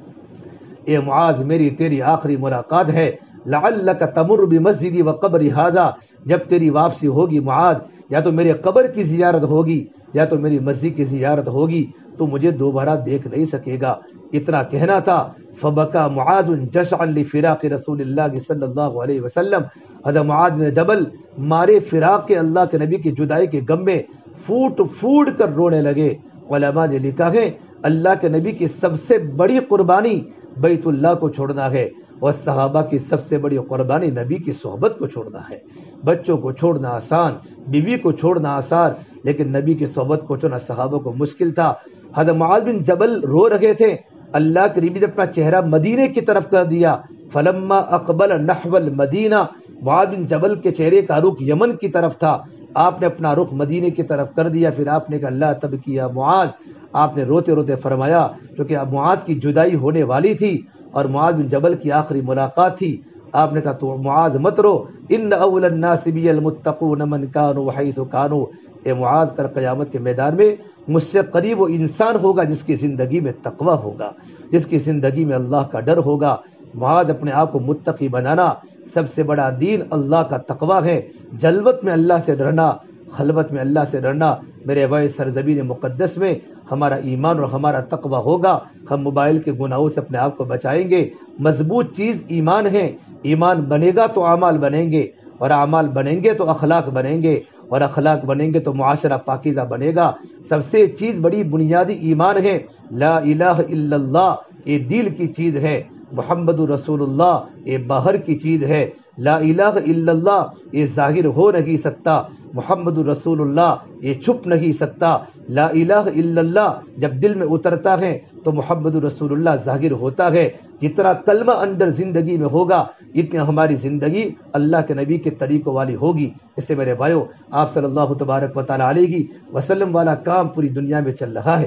اے معاذ میری تیری آخری ملاقات ہے۔ لعلک تمر بمسجدی وقبر ھذا، جب تیری واپسی ہوگی معاذ، یا تو میرے قبر کی زیارت ہوگی یا تو میری مسجد کی زیارت ہوگی، تو مجھے دوبارہ دیکھ نہیں سکے گا۔ اتنا کہنا تھا۔ فبکا معاذ جشعا لفراق رسول اللہ صلی اللہ علیہ وسلم، حضرت معاذ بن جبل مارے فراق کے اللہ کے نبی کی جدائی کے غم میں پھوٹ پھوٹ کر رونے لگے۔ علماء نے لکھا ہے اللہ کے نبی کی سب سے بڑی قربانی بیت اللہ کو چھوڑنا ہے، اور صحابہ کی سب سے بڑی قربانی نبی کی صحبت کو چھوڑنا ہے۔ بچوں کو چھوڑنا آسان، بیوی کو چھوڑنا آسان، لیکن نبی کی صحبت کو چھوڑنا صحابہ کو مشکل تھا۔ حضرت معاذ بن جبل رو رہے تھے، اللہ کے نبی نے اپنا چہرہ مدینے کی طرف کر دیا۔ فلما اقبل نحو المدینہ، معاذ بن جبل کے چہرے کا رخ یمن کی طرف تھا، آپ نے اپنا رخ مدینے کی طرف کر دیا. پھر آپ نے کہا اللہ تب کیا معاذ، آپ نے روتے روتے فرمایا کیونکہ اب معاذ کی جدائی ہونے والی تھی اور معاذ بن جبل کی آخری ملاقات تھی. آپ نے کہا تو معاذ مت رو، ان اول الناس بی المتقون من کانوا حیث کانوا. اے معاذ، کل قیامت کے میدان میں مجھ سے قریب وہ انسان ہوگا جس کی زندگی میں تقوی ہوگا، جس کی زندگی میں اللہ کا ڈر ہوگا. معاذ، اپنے آپ کو متقی بنانا. سب سے بڑا دین اللہ کا تقوی ہے. جلوت میں اللہ سے ڈرنا، خلوت میں اللہ سے ڈرنا. میرے بھائی، سرزمین مقدس میں ہمارا ایمان اور ہمارا تقوی ہوگا، ہم موبائل کے گناہوں سے اپنے آپ کو بچائیں گے. مضبوط چیز ایمان ہے. ایمان بنے گا تو اعمال بنیں گے، اور اعمال بنیں گے تو اخلاق بنیں گے، اور اخلاق بنیں گے تو معاشرہ پاکیزہ بنے گا. سب سے چیز بڑی بنیادی ایمان ہے. لا الہ الا اللہ، یہ دل کی چیز ہے. محمد رسول اللہ، یہ باہر کی چیز ہے. لا الہ الا اللہ، یہ ظاہر ہو نہیں سکتا. محمد رسول اللہ، یہ چھپ نہیں سکتا. لا الہ الا اللہ جب دل میں اترتا ہے تو محمد رسول اللہ ظاہر ہوتا ہے. جتنا کلمہ اندر زندگی میں ہوگا اتنی ہماری زندگی اللہ کے نبی کے طریقوں والی ہوگی. اس سے میرے بھائیو، آپ صلی اللہ تبارک و تعالی علیہ وسلم والا کام پوری دنیا میں چل رہا ہے.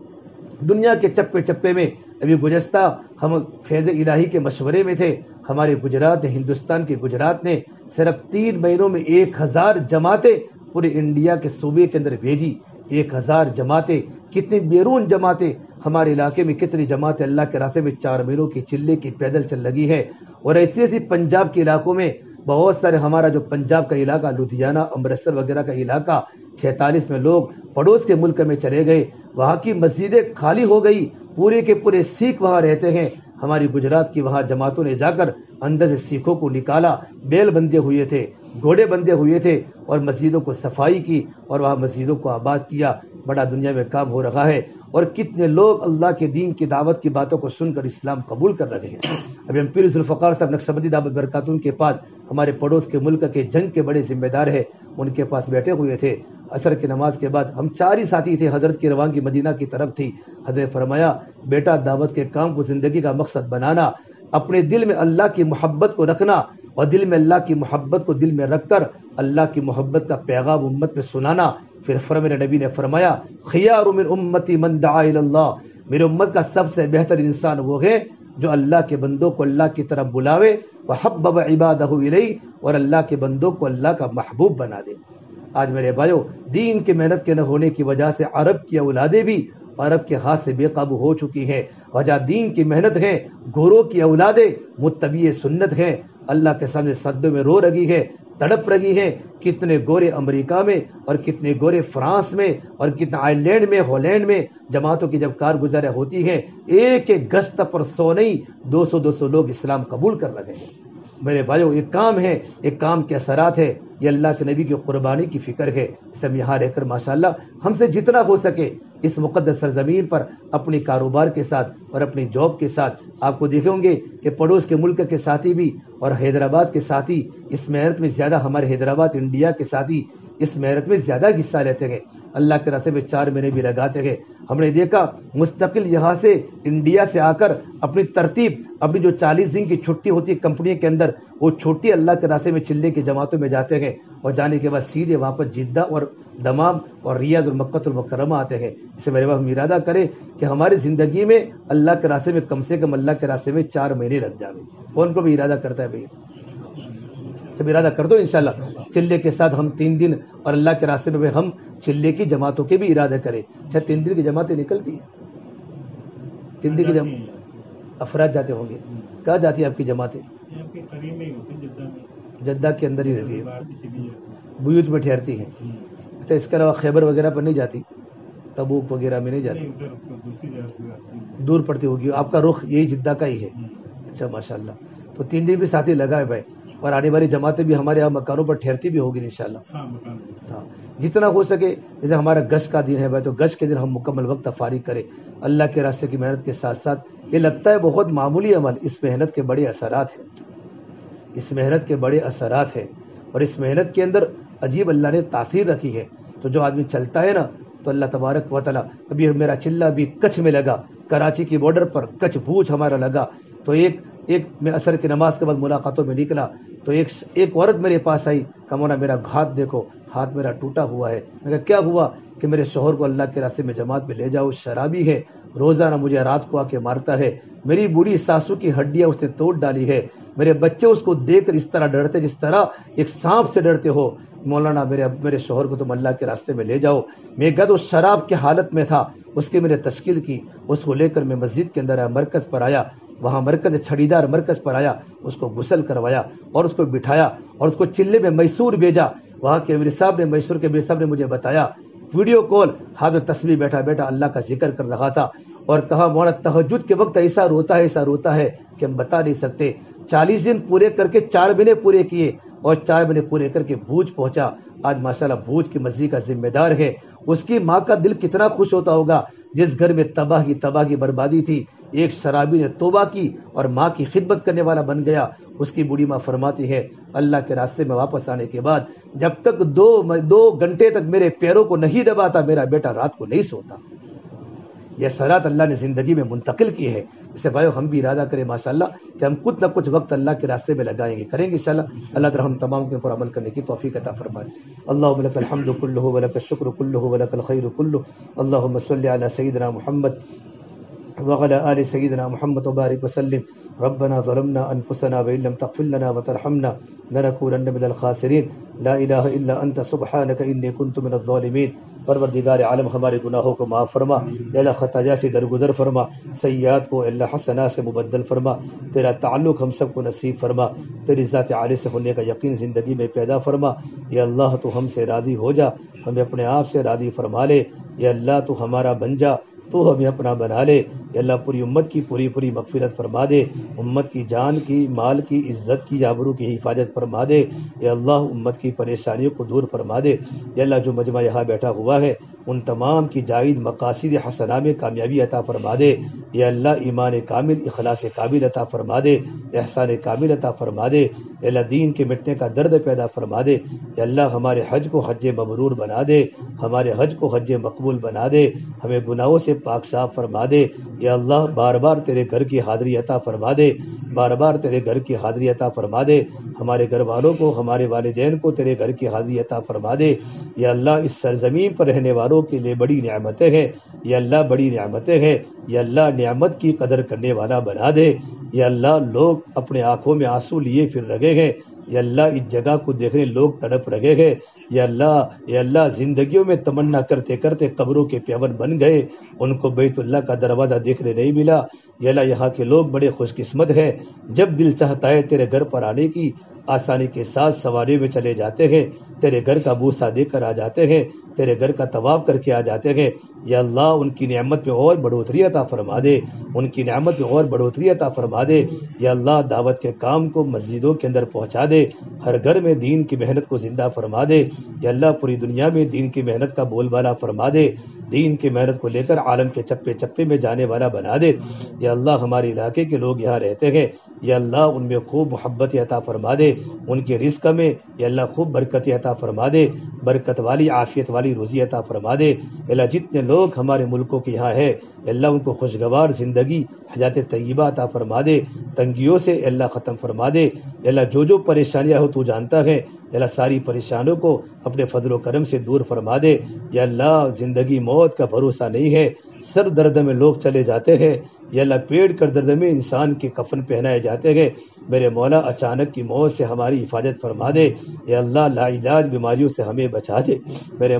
دنیا کے چپے چپے میں ابھی گزشتہ ہم فیض الہی کے مشورے میں تھے. ہمارے گجرات نے، ہندوستان کے گجرات نے صرف 3 مہینوں میں 1000 جماعتیں پورے انڈیا کے صوبے کے اندر بھیجی. 1000 جماعتیں. کتنی بیرون جماعتیں ہمارے علاقے میں، کتنی جماعتیں اللہ کے راستے میں 4 مہینوں کی چلے کی پیدل چل لگی ہے. اور ایسی ایسی پنجاب کے علاقوں میں بہت سارے، ہمارا جو پنجاب کا علاقہ، لدھیانہ، امرتسر وغیرہ کا علاقہ، 46 میں لوگ پڑوس کے ملک میں چلے گئے. وہاں کی مسجدیں خالی ہو گئی. پورے کے پورے سکھ وہاں رہتے ہیں. ہماری گجرات کی وہاں جماعتوں نے جا کر اندر سے سکھوں کو نکالا. بیل بندے ہوئے تھے، گھوڑے بندے ہوئے تھے، اور مسجدوں کو صفائی کی اور وہاں مسجدوں کو آباد کیا. بڑا دنیا میں کام ہو رہا ہے. اور کتنے لوگ اللہ کے دین کی دعوت کی باتوں کو سن کر اسلام قبول کر رہے ہیں. ابھی ہم پیر ذوالفقار صاحب نقشبندی دعوت برکاتون کے پاس ہمارے پڑوس کے ملک کے جنگ کے بڑے ذمہ دار ہیں، ان کے پاس بیٹھے ہوئے تھے. عصر کی نماز کے بعد ہم 4 ہی ساتھی تھے. حضرت کی روانگی مدینہ کی طرف تھی. حضرت فرمایا بیٹا، دعوت کے کام کو زندگی کا مقصد بنانا، اپنے دل میں اللہ کی محبت کو رکھنا، اور دل میں اللہ کی محبت کو دل میں رکھ کر اللہ کی محبت کا پیغام امت میں سنانا. پھر میرے نبی نے فرمایا خیار من امتی من دعا الی اللہ، میرے امت کا سب سے بہتر انسان وہ ہے جو اللہ کے بندوں کو اللہ کی طرف بلاوے، وحبب عبادہ الیہ، اور اللہ کے بندوں کو اللہ کا محبوب بنا دے. آج میرے بھائیو، دین کی محنت کے نہ ہونے کی وجہ سے عرب کی اولادیں بھی عرب کے ہاتھ سے بے قابو ہو چکی ہیں. وجہ دین کی محنت ہے. گوروں کی اولادیں متبع سنت ہیں. اللہ کے سامنے صدوں میں رو رہی ہے، تڑپ رہی ہیں. کتنے گورے امریکہ میں اور کتنے گورے فرانس میں اور کتنے آئرلینڈ میں، ہالینڈ میں جماعتوں کی جب کارگزاریں ہوتی ہیں، ایک ایک گشت پر 100 نہیں 200 لوگ اسلام قبول کر رہے ہیں. میرے بھائیو، ایک کام ہے، ایک کام کے اثرات ہے. یہ اللہ کے نبی کی قربانی کی فکر ہے. اس ہم یہاں رہ کر ماشاءاللہ ہم سے جتنا ہو سکے اس مقدس سرزمین پر اپنی کاروبار کے ساتھ اور اپنی جاب کے ساتھ، آپ کو دیکھیں گے کہ پڑوس کے ملک کے ساتھی بھی اور حیدرآباد کے ساتھی اس محنت میں زیادہ، ہمارے حیدرآباد انڈیا کے ساتھی اس محنت میں زیادہ حصہ لیتے ہیں. اللہ کے راستے میں 4 مہینے بھی لگاتے ہیں. ہم نے دیکھا مستقل یہاں سے انڈیا سے آ کر اپنی ترتیب، اپنی جو 40 دن کی چھٹی ہوتی ہے کمپنی کے اندر، وہ چھٹی اللہ کے راستے میں چلنے کی جماعتوں میں جاتے ہیں، اور جانے کے بعد سیدھے واپس جدہ اور دمام اور ریاض اور مکہ المکرمہ آتے ہیں. اس سے میرے باپ ہم ارادہ کریں کہ ہماری زندگی میں اللہ کے راستے میں کم سے کم اللہ کے راستے میں 4 مہینے لگ جائیں. کون کو بھی ارادہ کرتا ہے بھائی؟ سب ارادہ کر دو انشاءاللہ. چلے کے ساتھ ہم 3 دن اور اللہ کے راستے میں ہم چلے کی جماعتوں کے بھی ارادہ کریں. اچھا 3 دن کی جماعتیں نکلتی ہیں؟ 3 دن کی افراد جاتے ہوں گے. کہاں جاتی ہے آپ کی جماعتیں؟ جدہ کے اندر ہی رہتی ہے، بیوت میں ٹھہرتی ہیں. اچھا اس کے علاوہ خیبر وغیرہ پر نہیں جاتی؟ تبوک وغیرہ میں نہیں جاتی؟ دور پڑتی ہوگی. آپ کا رخ یہی جدہ کا ہی ہے. اچھا ماشاءاللہ. تو 3 دن بھی ساتھی لگا ہے بھائی. اور آنے والی جماعتیں بھی ہمارے یہاں مکانوں پر ٹھہرتی بھی ہوگی انشاءاللہ. ہاں جتنا ہو سکے. جیسے ہمارا گشت کا دن ہے بھائی، تو گشت کے دن ہم مکمل وقت فارغ کریں اللہ کے راستے کی محنت کے ساتھ ساتھ. یہ لگتا ہے بہت معمولی عمل، اس محنت کے بڑے اثرات ہیں. اس محنت کے بڑے اثرات ہیں، اور اس محنت کے اندر عجیب اللہ نے تاثیر رکھی ہے. تو جو آدمی چلتا ہے نا تو اللہ تبارک و تعالیٰ. ابھی میرا چلہ بھی کچھ میں لگا، کراچی کی بارڈر پر کچھ بھوج ہمارا لگا. تو ایک میں عصر کی نماز کے بعد ملاقاتوں میں نکلا تو ایک عورت میرے پاس آئی، کہا مولانا میرا ہاتھ دیکھو، ہاتھ میرا ٹوٹا ہوا ہے۔ میں کہا کیا ہوا؟ کہ میرے شوہر کو اللہ کے راستے میں جماعت میں لے جاؤ، شرابی ہے، روزانہ مجھے رات کو آ کے مارتا ہے، میری بوڑھی ساسو کی ہڈیاں اس نے توڑ ڈالی ہے، میرے بچے اس کو دیکھ کر اس طرح ڈرتے جس طرح ایک سانپ سے ڈرتے ہو، مولانا میرے شوہر کو تم اللہ کے راستے میں لے جاؤ۔ میں گد اس شراب کی حالت میں تھا، اس کی میں نے تشکیل کی، اس کو لے کر میں مسجد کے اندر آیا، مرکز پر آیا، وہاں مرکز چھڑیدار مرکز پر آیا، اس کو غسل کروایا اور اس کو بٹھایا اور اس کو چلے میں میسور بھیجا۔ وہاں کے امیر صاحب نے، میسور کے امیر صاحب نے مجھے بتایا، ویڈیو کال ہاتھ میں تسبیح بیٹھا بیٹھا اللہ کا ذکر کر رہا تھا، اور کہا مولانا تہجد کے وقت ایسا روتا ہے کہ ہم بتا نہیں سکتے۔ 40 دن پورے کر کے 4 مہینے پورے کیے اور 4 مہینے پورے کر کے بھوج پہنچا۔ آج ماشاءاللہ بھوج کی مسجد کا ذمہ دار ہے۔ اس کی ماں کا دل کتنا خوش ہوتا ہوگا جس گھر میں تباہی بربادی تھی، ایک شرابی نے توبہ کی اور ماں کی خدمت کرنے والا بن گیا۔ اس کی بوڑھی ماں فرماتی ہے اللہ کے راستے میں واپس آنے کے بعد جب تک 2 گھنٹے تک میرے پیروں کو نہیں دباتا میرا بیٹا رات کو نہیں سوتا۔ یہ سرات اللہ نے زندگی میں منتقل کی ہے۔ اسے بھائیو ہم بھی ارادہ کریں ماشاءاللہ کہ ہم کچھ نہ کچھ وقت اللہ کے راستے میں لگائیں گے، کریں گے انشاءاللہ۔ اللہ تعالی ہم تمام کے اوپر عمل کرنے کی توفیق عطا فرمائے۔ اللهم لك الحمد كله ولك الشكر كله ولك الخير كله، اللهم صل على سيدنا محمد وعلى آل سيدنا محمد وبارك وسلم۔ ربنا ظلمنا أنفسنا وإن لم تغفر لنا وترحمنا لنكونن من الخاسرين، لا الہ الا انت سبحانك انی كنت من الظالمین۔ پروردگار عالم ہمارے گناہوں کو معاف فرما، اللہ خطایا سے درگزر فرما، سیئات کو اللہ حسنات سے مبدل فرما، تیرا تعلق ہم سب کو نصیب فرما، تیری ذات عالی سے ہونے کا یقین زندگی میں پیدا فرما۔ یا اللہ تو ہم سے راضی ہو جا، ہمیں اپنے آپ سے راضی فرما لے۔ یا اللہ تو ہمارا بن جا، تو ہمیں اپنا بنا لے۔ یا اللہ پوری امت کی پوری مغفرت فرما دے، امت کی جان کی، مال کی، عزت کی، آبرو کی حفاظت فرما دے۔ یا اللہ امت کی پریشانیوں کو دور فرما دے۔ یا اللہ جو مجمع یہاں بیٹھا ہوا ہے ان تمام کی جائز مقاصد حسنہ میں کامیابی عطا فرما دے۔ یا اللہ ایمان کامل، اخلاص کامل عطا فرما دے، احسان کامل عطا فرما دے۔ یا اللہ دین کے مٹنے کا درد پیدا فرما دے۔ یا اللہ ہمارے حج کو حج مبرور بنا دے، ہمارے حج کو حج مقبول بنا دے، ہمیں گناہوں سے پاک صاف فرما دے۔ یا اللہ بار بار تیرے گھر کی حاضری عطا فرما دے، بار بار تیرے گھر کی حاضری عطا فرما دے، ہمارے گھر والوں کو، ہمارے والدین کو تیرے گھر کی حاضری عطا فرما دے۔ یا اللہ اس سرزمین پر رہنے والوں کے لیے بڑی نعمتیں ہیں، یا اللہ بڑی نعمتیں ہیں، یا اللہ نعمت کی قدر کرنے والا بنا دے۔ یا اللہ لوگ اپنے آنکھوں میں آنسو لیے پھر رہے ہیں، یا اللہ اس جگہ کو دیکھنے لوگ تڑپ رہے ہیں۔ یا اللہ زندگیوں میں تمنا کرتے کرتے قبروں کے پیون بن گئے، ان کو بیت اللہ کا دروازہ دیکھنے نہیں ملا۔ یا اللہ یہاں کے لوگ بڑے خوش قسمت ہیں، جب دل چاہتا ہے تیرے گھر پر آنے کی آسانی کے ساتھ سواری میں چلے جاتے ہیں، تیرے گھر کا بوسہ دے کر آ جاتے ہیں، تیرے گھر کا طواف کر کے آ جاتے ہیں۔ یا اللہ ان کی نعمت میں اور بڑھوتری عطا فرما دے، ان کی نعمت میں اور بڑھوتری عطا فرما دے۔ یا اللہ دعوت کے کام کو مسجدوں کے اندر پہنچا دے، ہر گھر میں دین کی محنت کو زندہ فرما دے۔ یا اللہ پوری دنیا میں دین کی محنت کا بول بالا فرما دے، دین کی محنت کو لے کر عالم کے چپے چپے میں جانے والا بنا دے۔ یا اللہ ہمارے علاقے کے لوگ یہاں رہتے ہیں، یا اللہ ان میں خوب محبت عطا فرما دے، ان کے رزق میں یا اللہ خوب برکت عطا فرما دے، برکت والی عافیت والی روزی عطا فرما دے۔ یا اللہ جتنے لوگ ہمارے ملکوں کے یہاں ہے یا اللہ ان کو خوشگوار زندگی حیات طیبہ عطا فرما دے، تنگیوں سے یا اللہ ختم فرما دے۔ یا اللہ جو پریشانیاں ہو تو جانتا ہے، یا اللہ ساری پریشانوں کو اپنے فضل و کرم سے دور فرما دے۔ یا اللہ زندگی موت کا بھروسہ نہیں ہے، سر درد میں لوگ چلے جاتے ہیں، یا اللہ پیٹ کر درد میں انسان کے کفن پہنائے جاتے ہیں۔ میرے مولا اچانک کی موت سے ہماری حفاظت فرما دے، یا اللہ لا علاج بیماریوں سے ہمیں بچا دے۔ میرے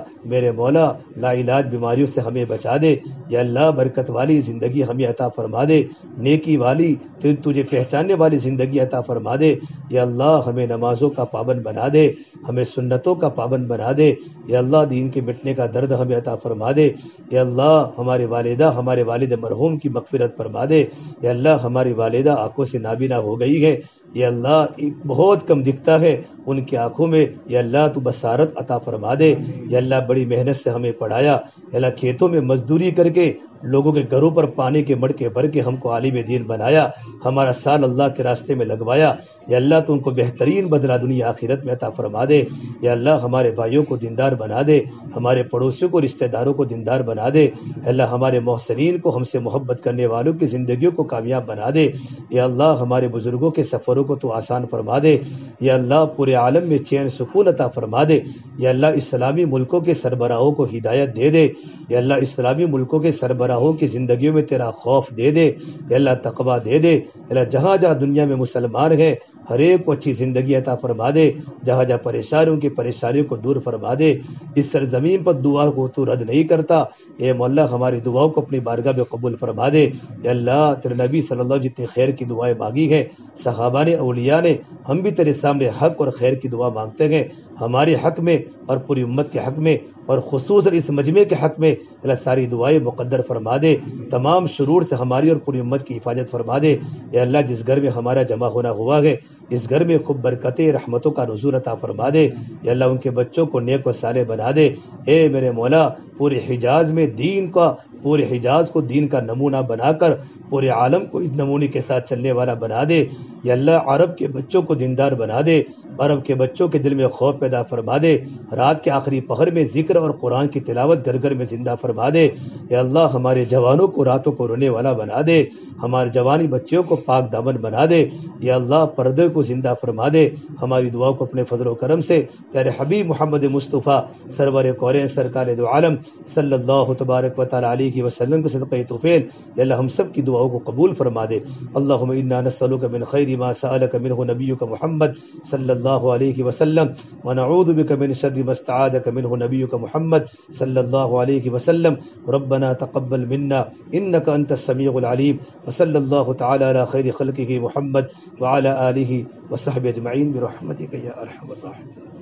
مولا لا علاج بیماریوں سے ہمیں بچا دے۔ یا اللہ برکت والی زندگی ہمیں عطا فرما دے، نیکی والی تجھے پہچاننے والی زندگی عطا فرما دے۔ یا اللہ ہمیں نمازوں کا پابند بنا دے، ہمیں سنتوں کا پابند بنا دے۔ یا اللہ دین کے مٹنے کا درد ہمیں عطا فرما دے۔ یا اللہ ہمارے والد مرحوم کی مغفرت فرما دے۔ یا اللہ ہماری والدہ آنکھوں سے نابینا ہو گئی ہے، یا اللہ بہت کم دکھتا ہے ان کی آنکھوں میں، یا اللہ تو بصارت عطا فرما دے۔ یا اللہ بڑی محنت سے ہمیں پڑھایا، یا اللہ کھیتوں میں مزدوری کر کے لوگوں کے گھروں پر پانی کے مڑکے بھر کے ہم کو عالم دین بنایا، ہمارا سال اللہ کے راستے میں لگوایا۔ یا اللہ تو ان کو بہترین بدلہ دنیا آخرت میں عطا فرما دے۔ یا اللہ ہمارے بھائیوں کو دیندار بنا دے، ہمارے پڑوسیوں کو، رشتہ داروں کو دیندار بنا دے۔ یا اللہ ہمارے محسنین کو، ہم سے محبت کرنے والوں کی زندگیوں کو کامیاب بنا دے۔ یا اللہ ہمارے بزرگوں کے سفروں کو تو آسان فرما دے۔ یا اللہ پورے عالم میں چین سکون عطا فرما دے۔ یا اللہ اسلامی ملکوں کے سربراہوں کو ہدایت دے دے۔ یا اللہ اسلامی ملکوں کے سربراہوں کی زندگیوں میں تیرا خوف دے دے۔ یا اللہ تقویٰ دے دے۔ یا اللہ جہاں جہاں دنیا میں مسلمان ہیں ہر ایک کو اچھی زندگی عطا فرما دے۔ جہاں جہاں پریشان ان کی پریشانیوں کو دور فرما دے۔ اس سرزمین پر دعا کو تو رد نہیں کرتا۔ اے مولا ہماری دعاؤں کو اپنی بارگاہ میں قبول فرما دے۔ یا اللہ تیرے نبی صلی اللہ علیہ وسلم جتنی خیر کی دعائیں مانگی ہیں، صحابہ نے، اولیاء نے، ہم بھی تیرے سامنے حق اور خیر کی دعا مانگتے ہیں، ہمارے حق میں اور پوری امت کے حق میں اور خصوصاً اس مجمع کے حق میں اللہ ساری دعائیں مقدر فرما دے۔ تمام شرور سے ہماری اور پوری امت کی حفاظت فرما دے۔ اے اللہ جس گھر میں ہمارا جمع ہونا ہوا ہے اس گھر میں خوب برکتیں، رحمتوں کا نزول عطا فرما دے۔ یا اللہ ان کے بچوں کو نیک و صالح بنا دے۔ اے میرے مولا پورے حجاز میں دین کا، پورے حجاز کو دین کا نمونہ بنا کر پورے عالم کو اس نمونے کے ساتھ چلنے والا بنا دے۔ یا اللہ عرب کے بچوں کو دیندار بنا دے، عرب کے بچوں کے دل میں خوف پیدا فرما دے، رات کے آخری پہر میں ذکر اور قرآن کی تلاوت گھر گھر میں زندہ فرما دے۔ یا اللہ ہمارے جوانوں کو راتوں کو رونے والا بنا دے، ہمارے جوانی بچیوں کو پاک دامن بنا دے۔ یا اللہ پردے کو زندہ فرما دے۔ ہماری دعاؤں کو اپنے فضل و کرم سے پیارے حبیب محمد مصطفیٰ سرور کونین سرکار دو عالم صلی اللہ تبارک و تعالی علیہ وسلم کے صدقہ توفیل یا اللہ ہم سب کی دعاؤں کو قبول فرما دے۔ اللہم انا نسألک من خیر ما سألک منہ نبیک محمد صلی اللہ علیہ وسلم ونعوذ بک من شر ما استعاذک منہ نبیک محمد صلی اللہ علیہ وسلم ربنا تقبل منا انک انت السمیع العلیم وصلی اللہ تعالی علی خیر خلقہ محمد وعلی آلہ وصحبہ اجمعین برحمتک یا ارحم الراحمین۔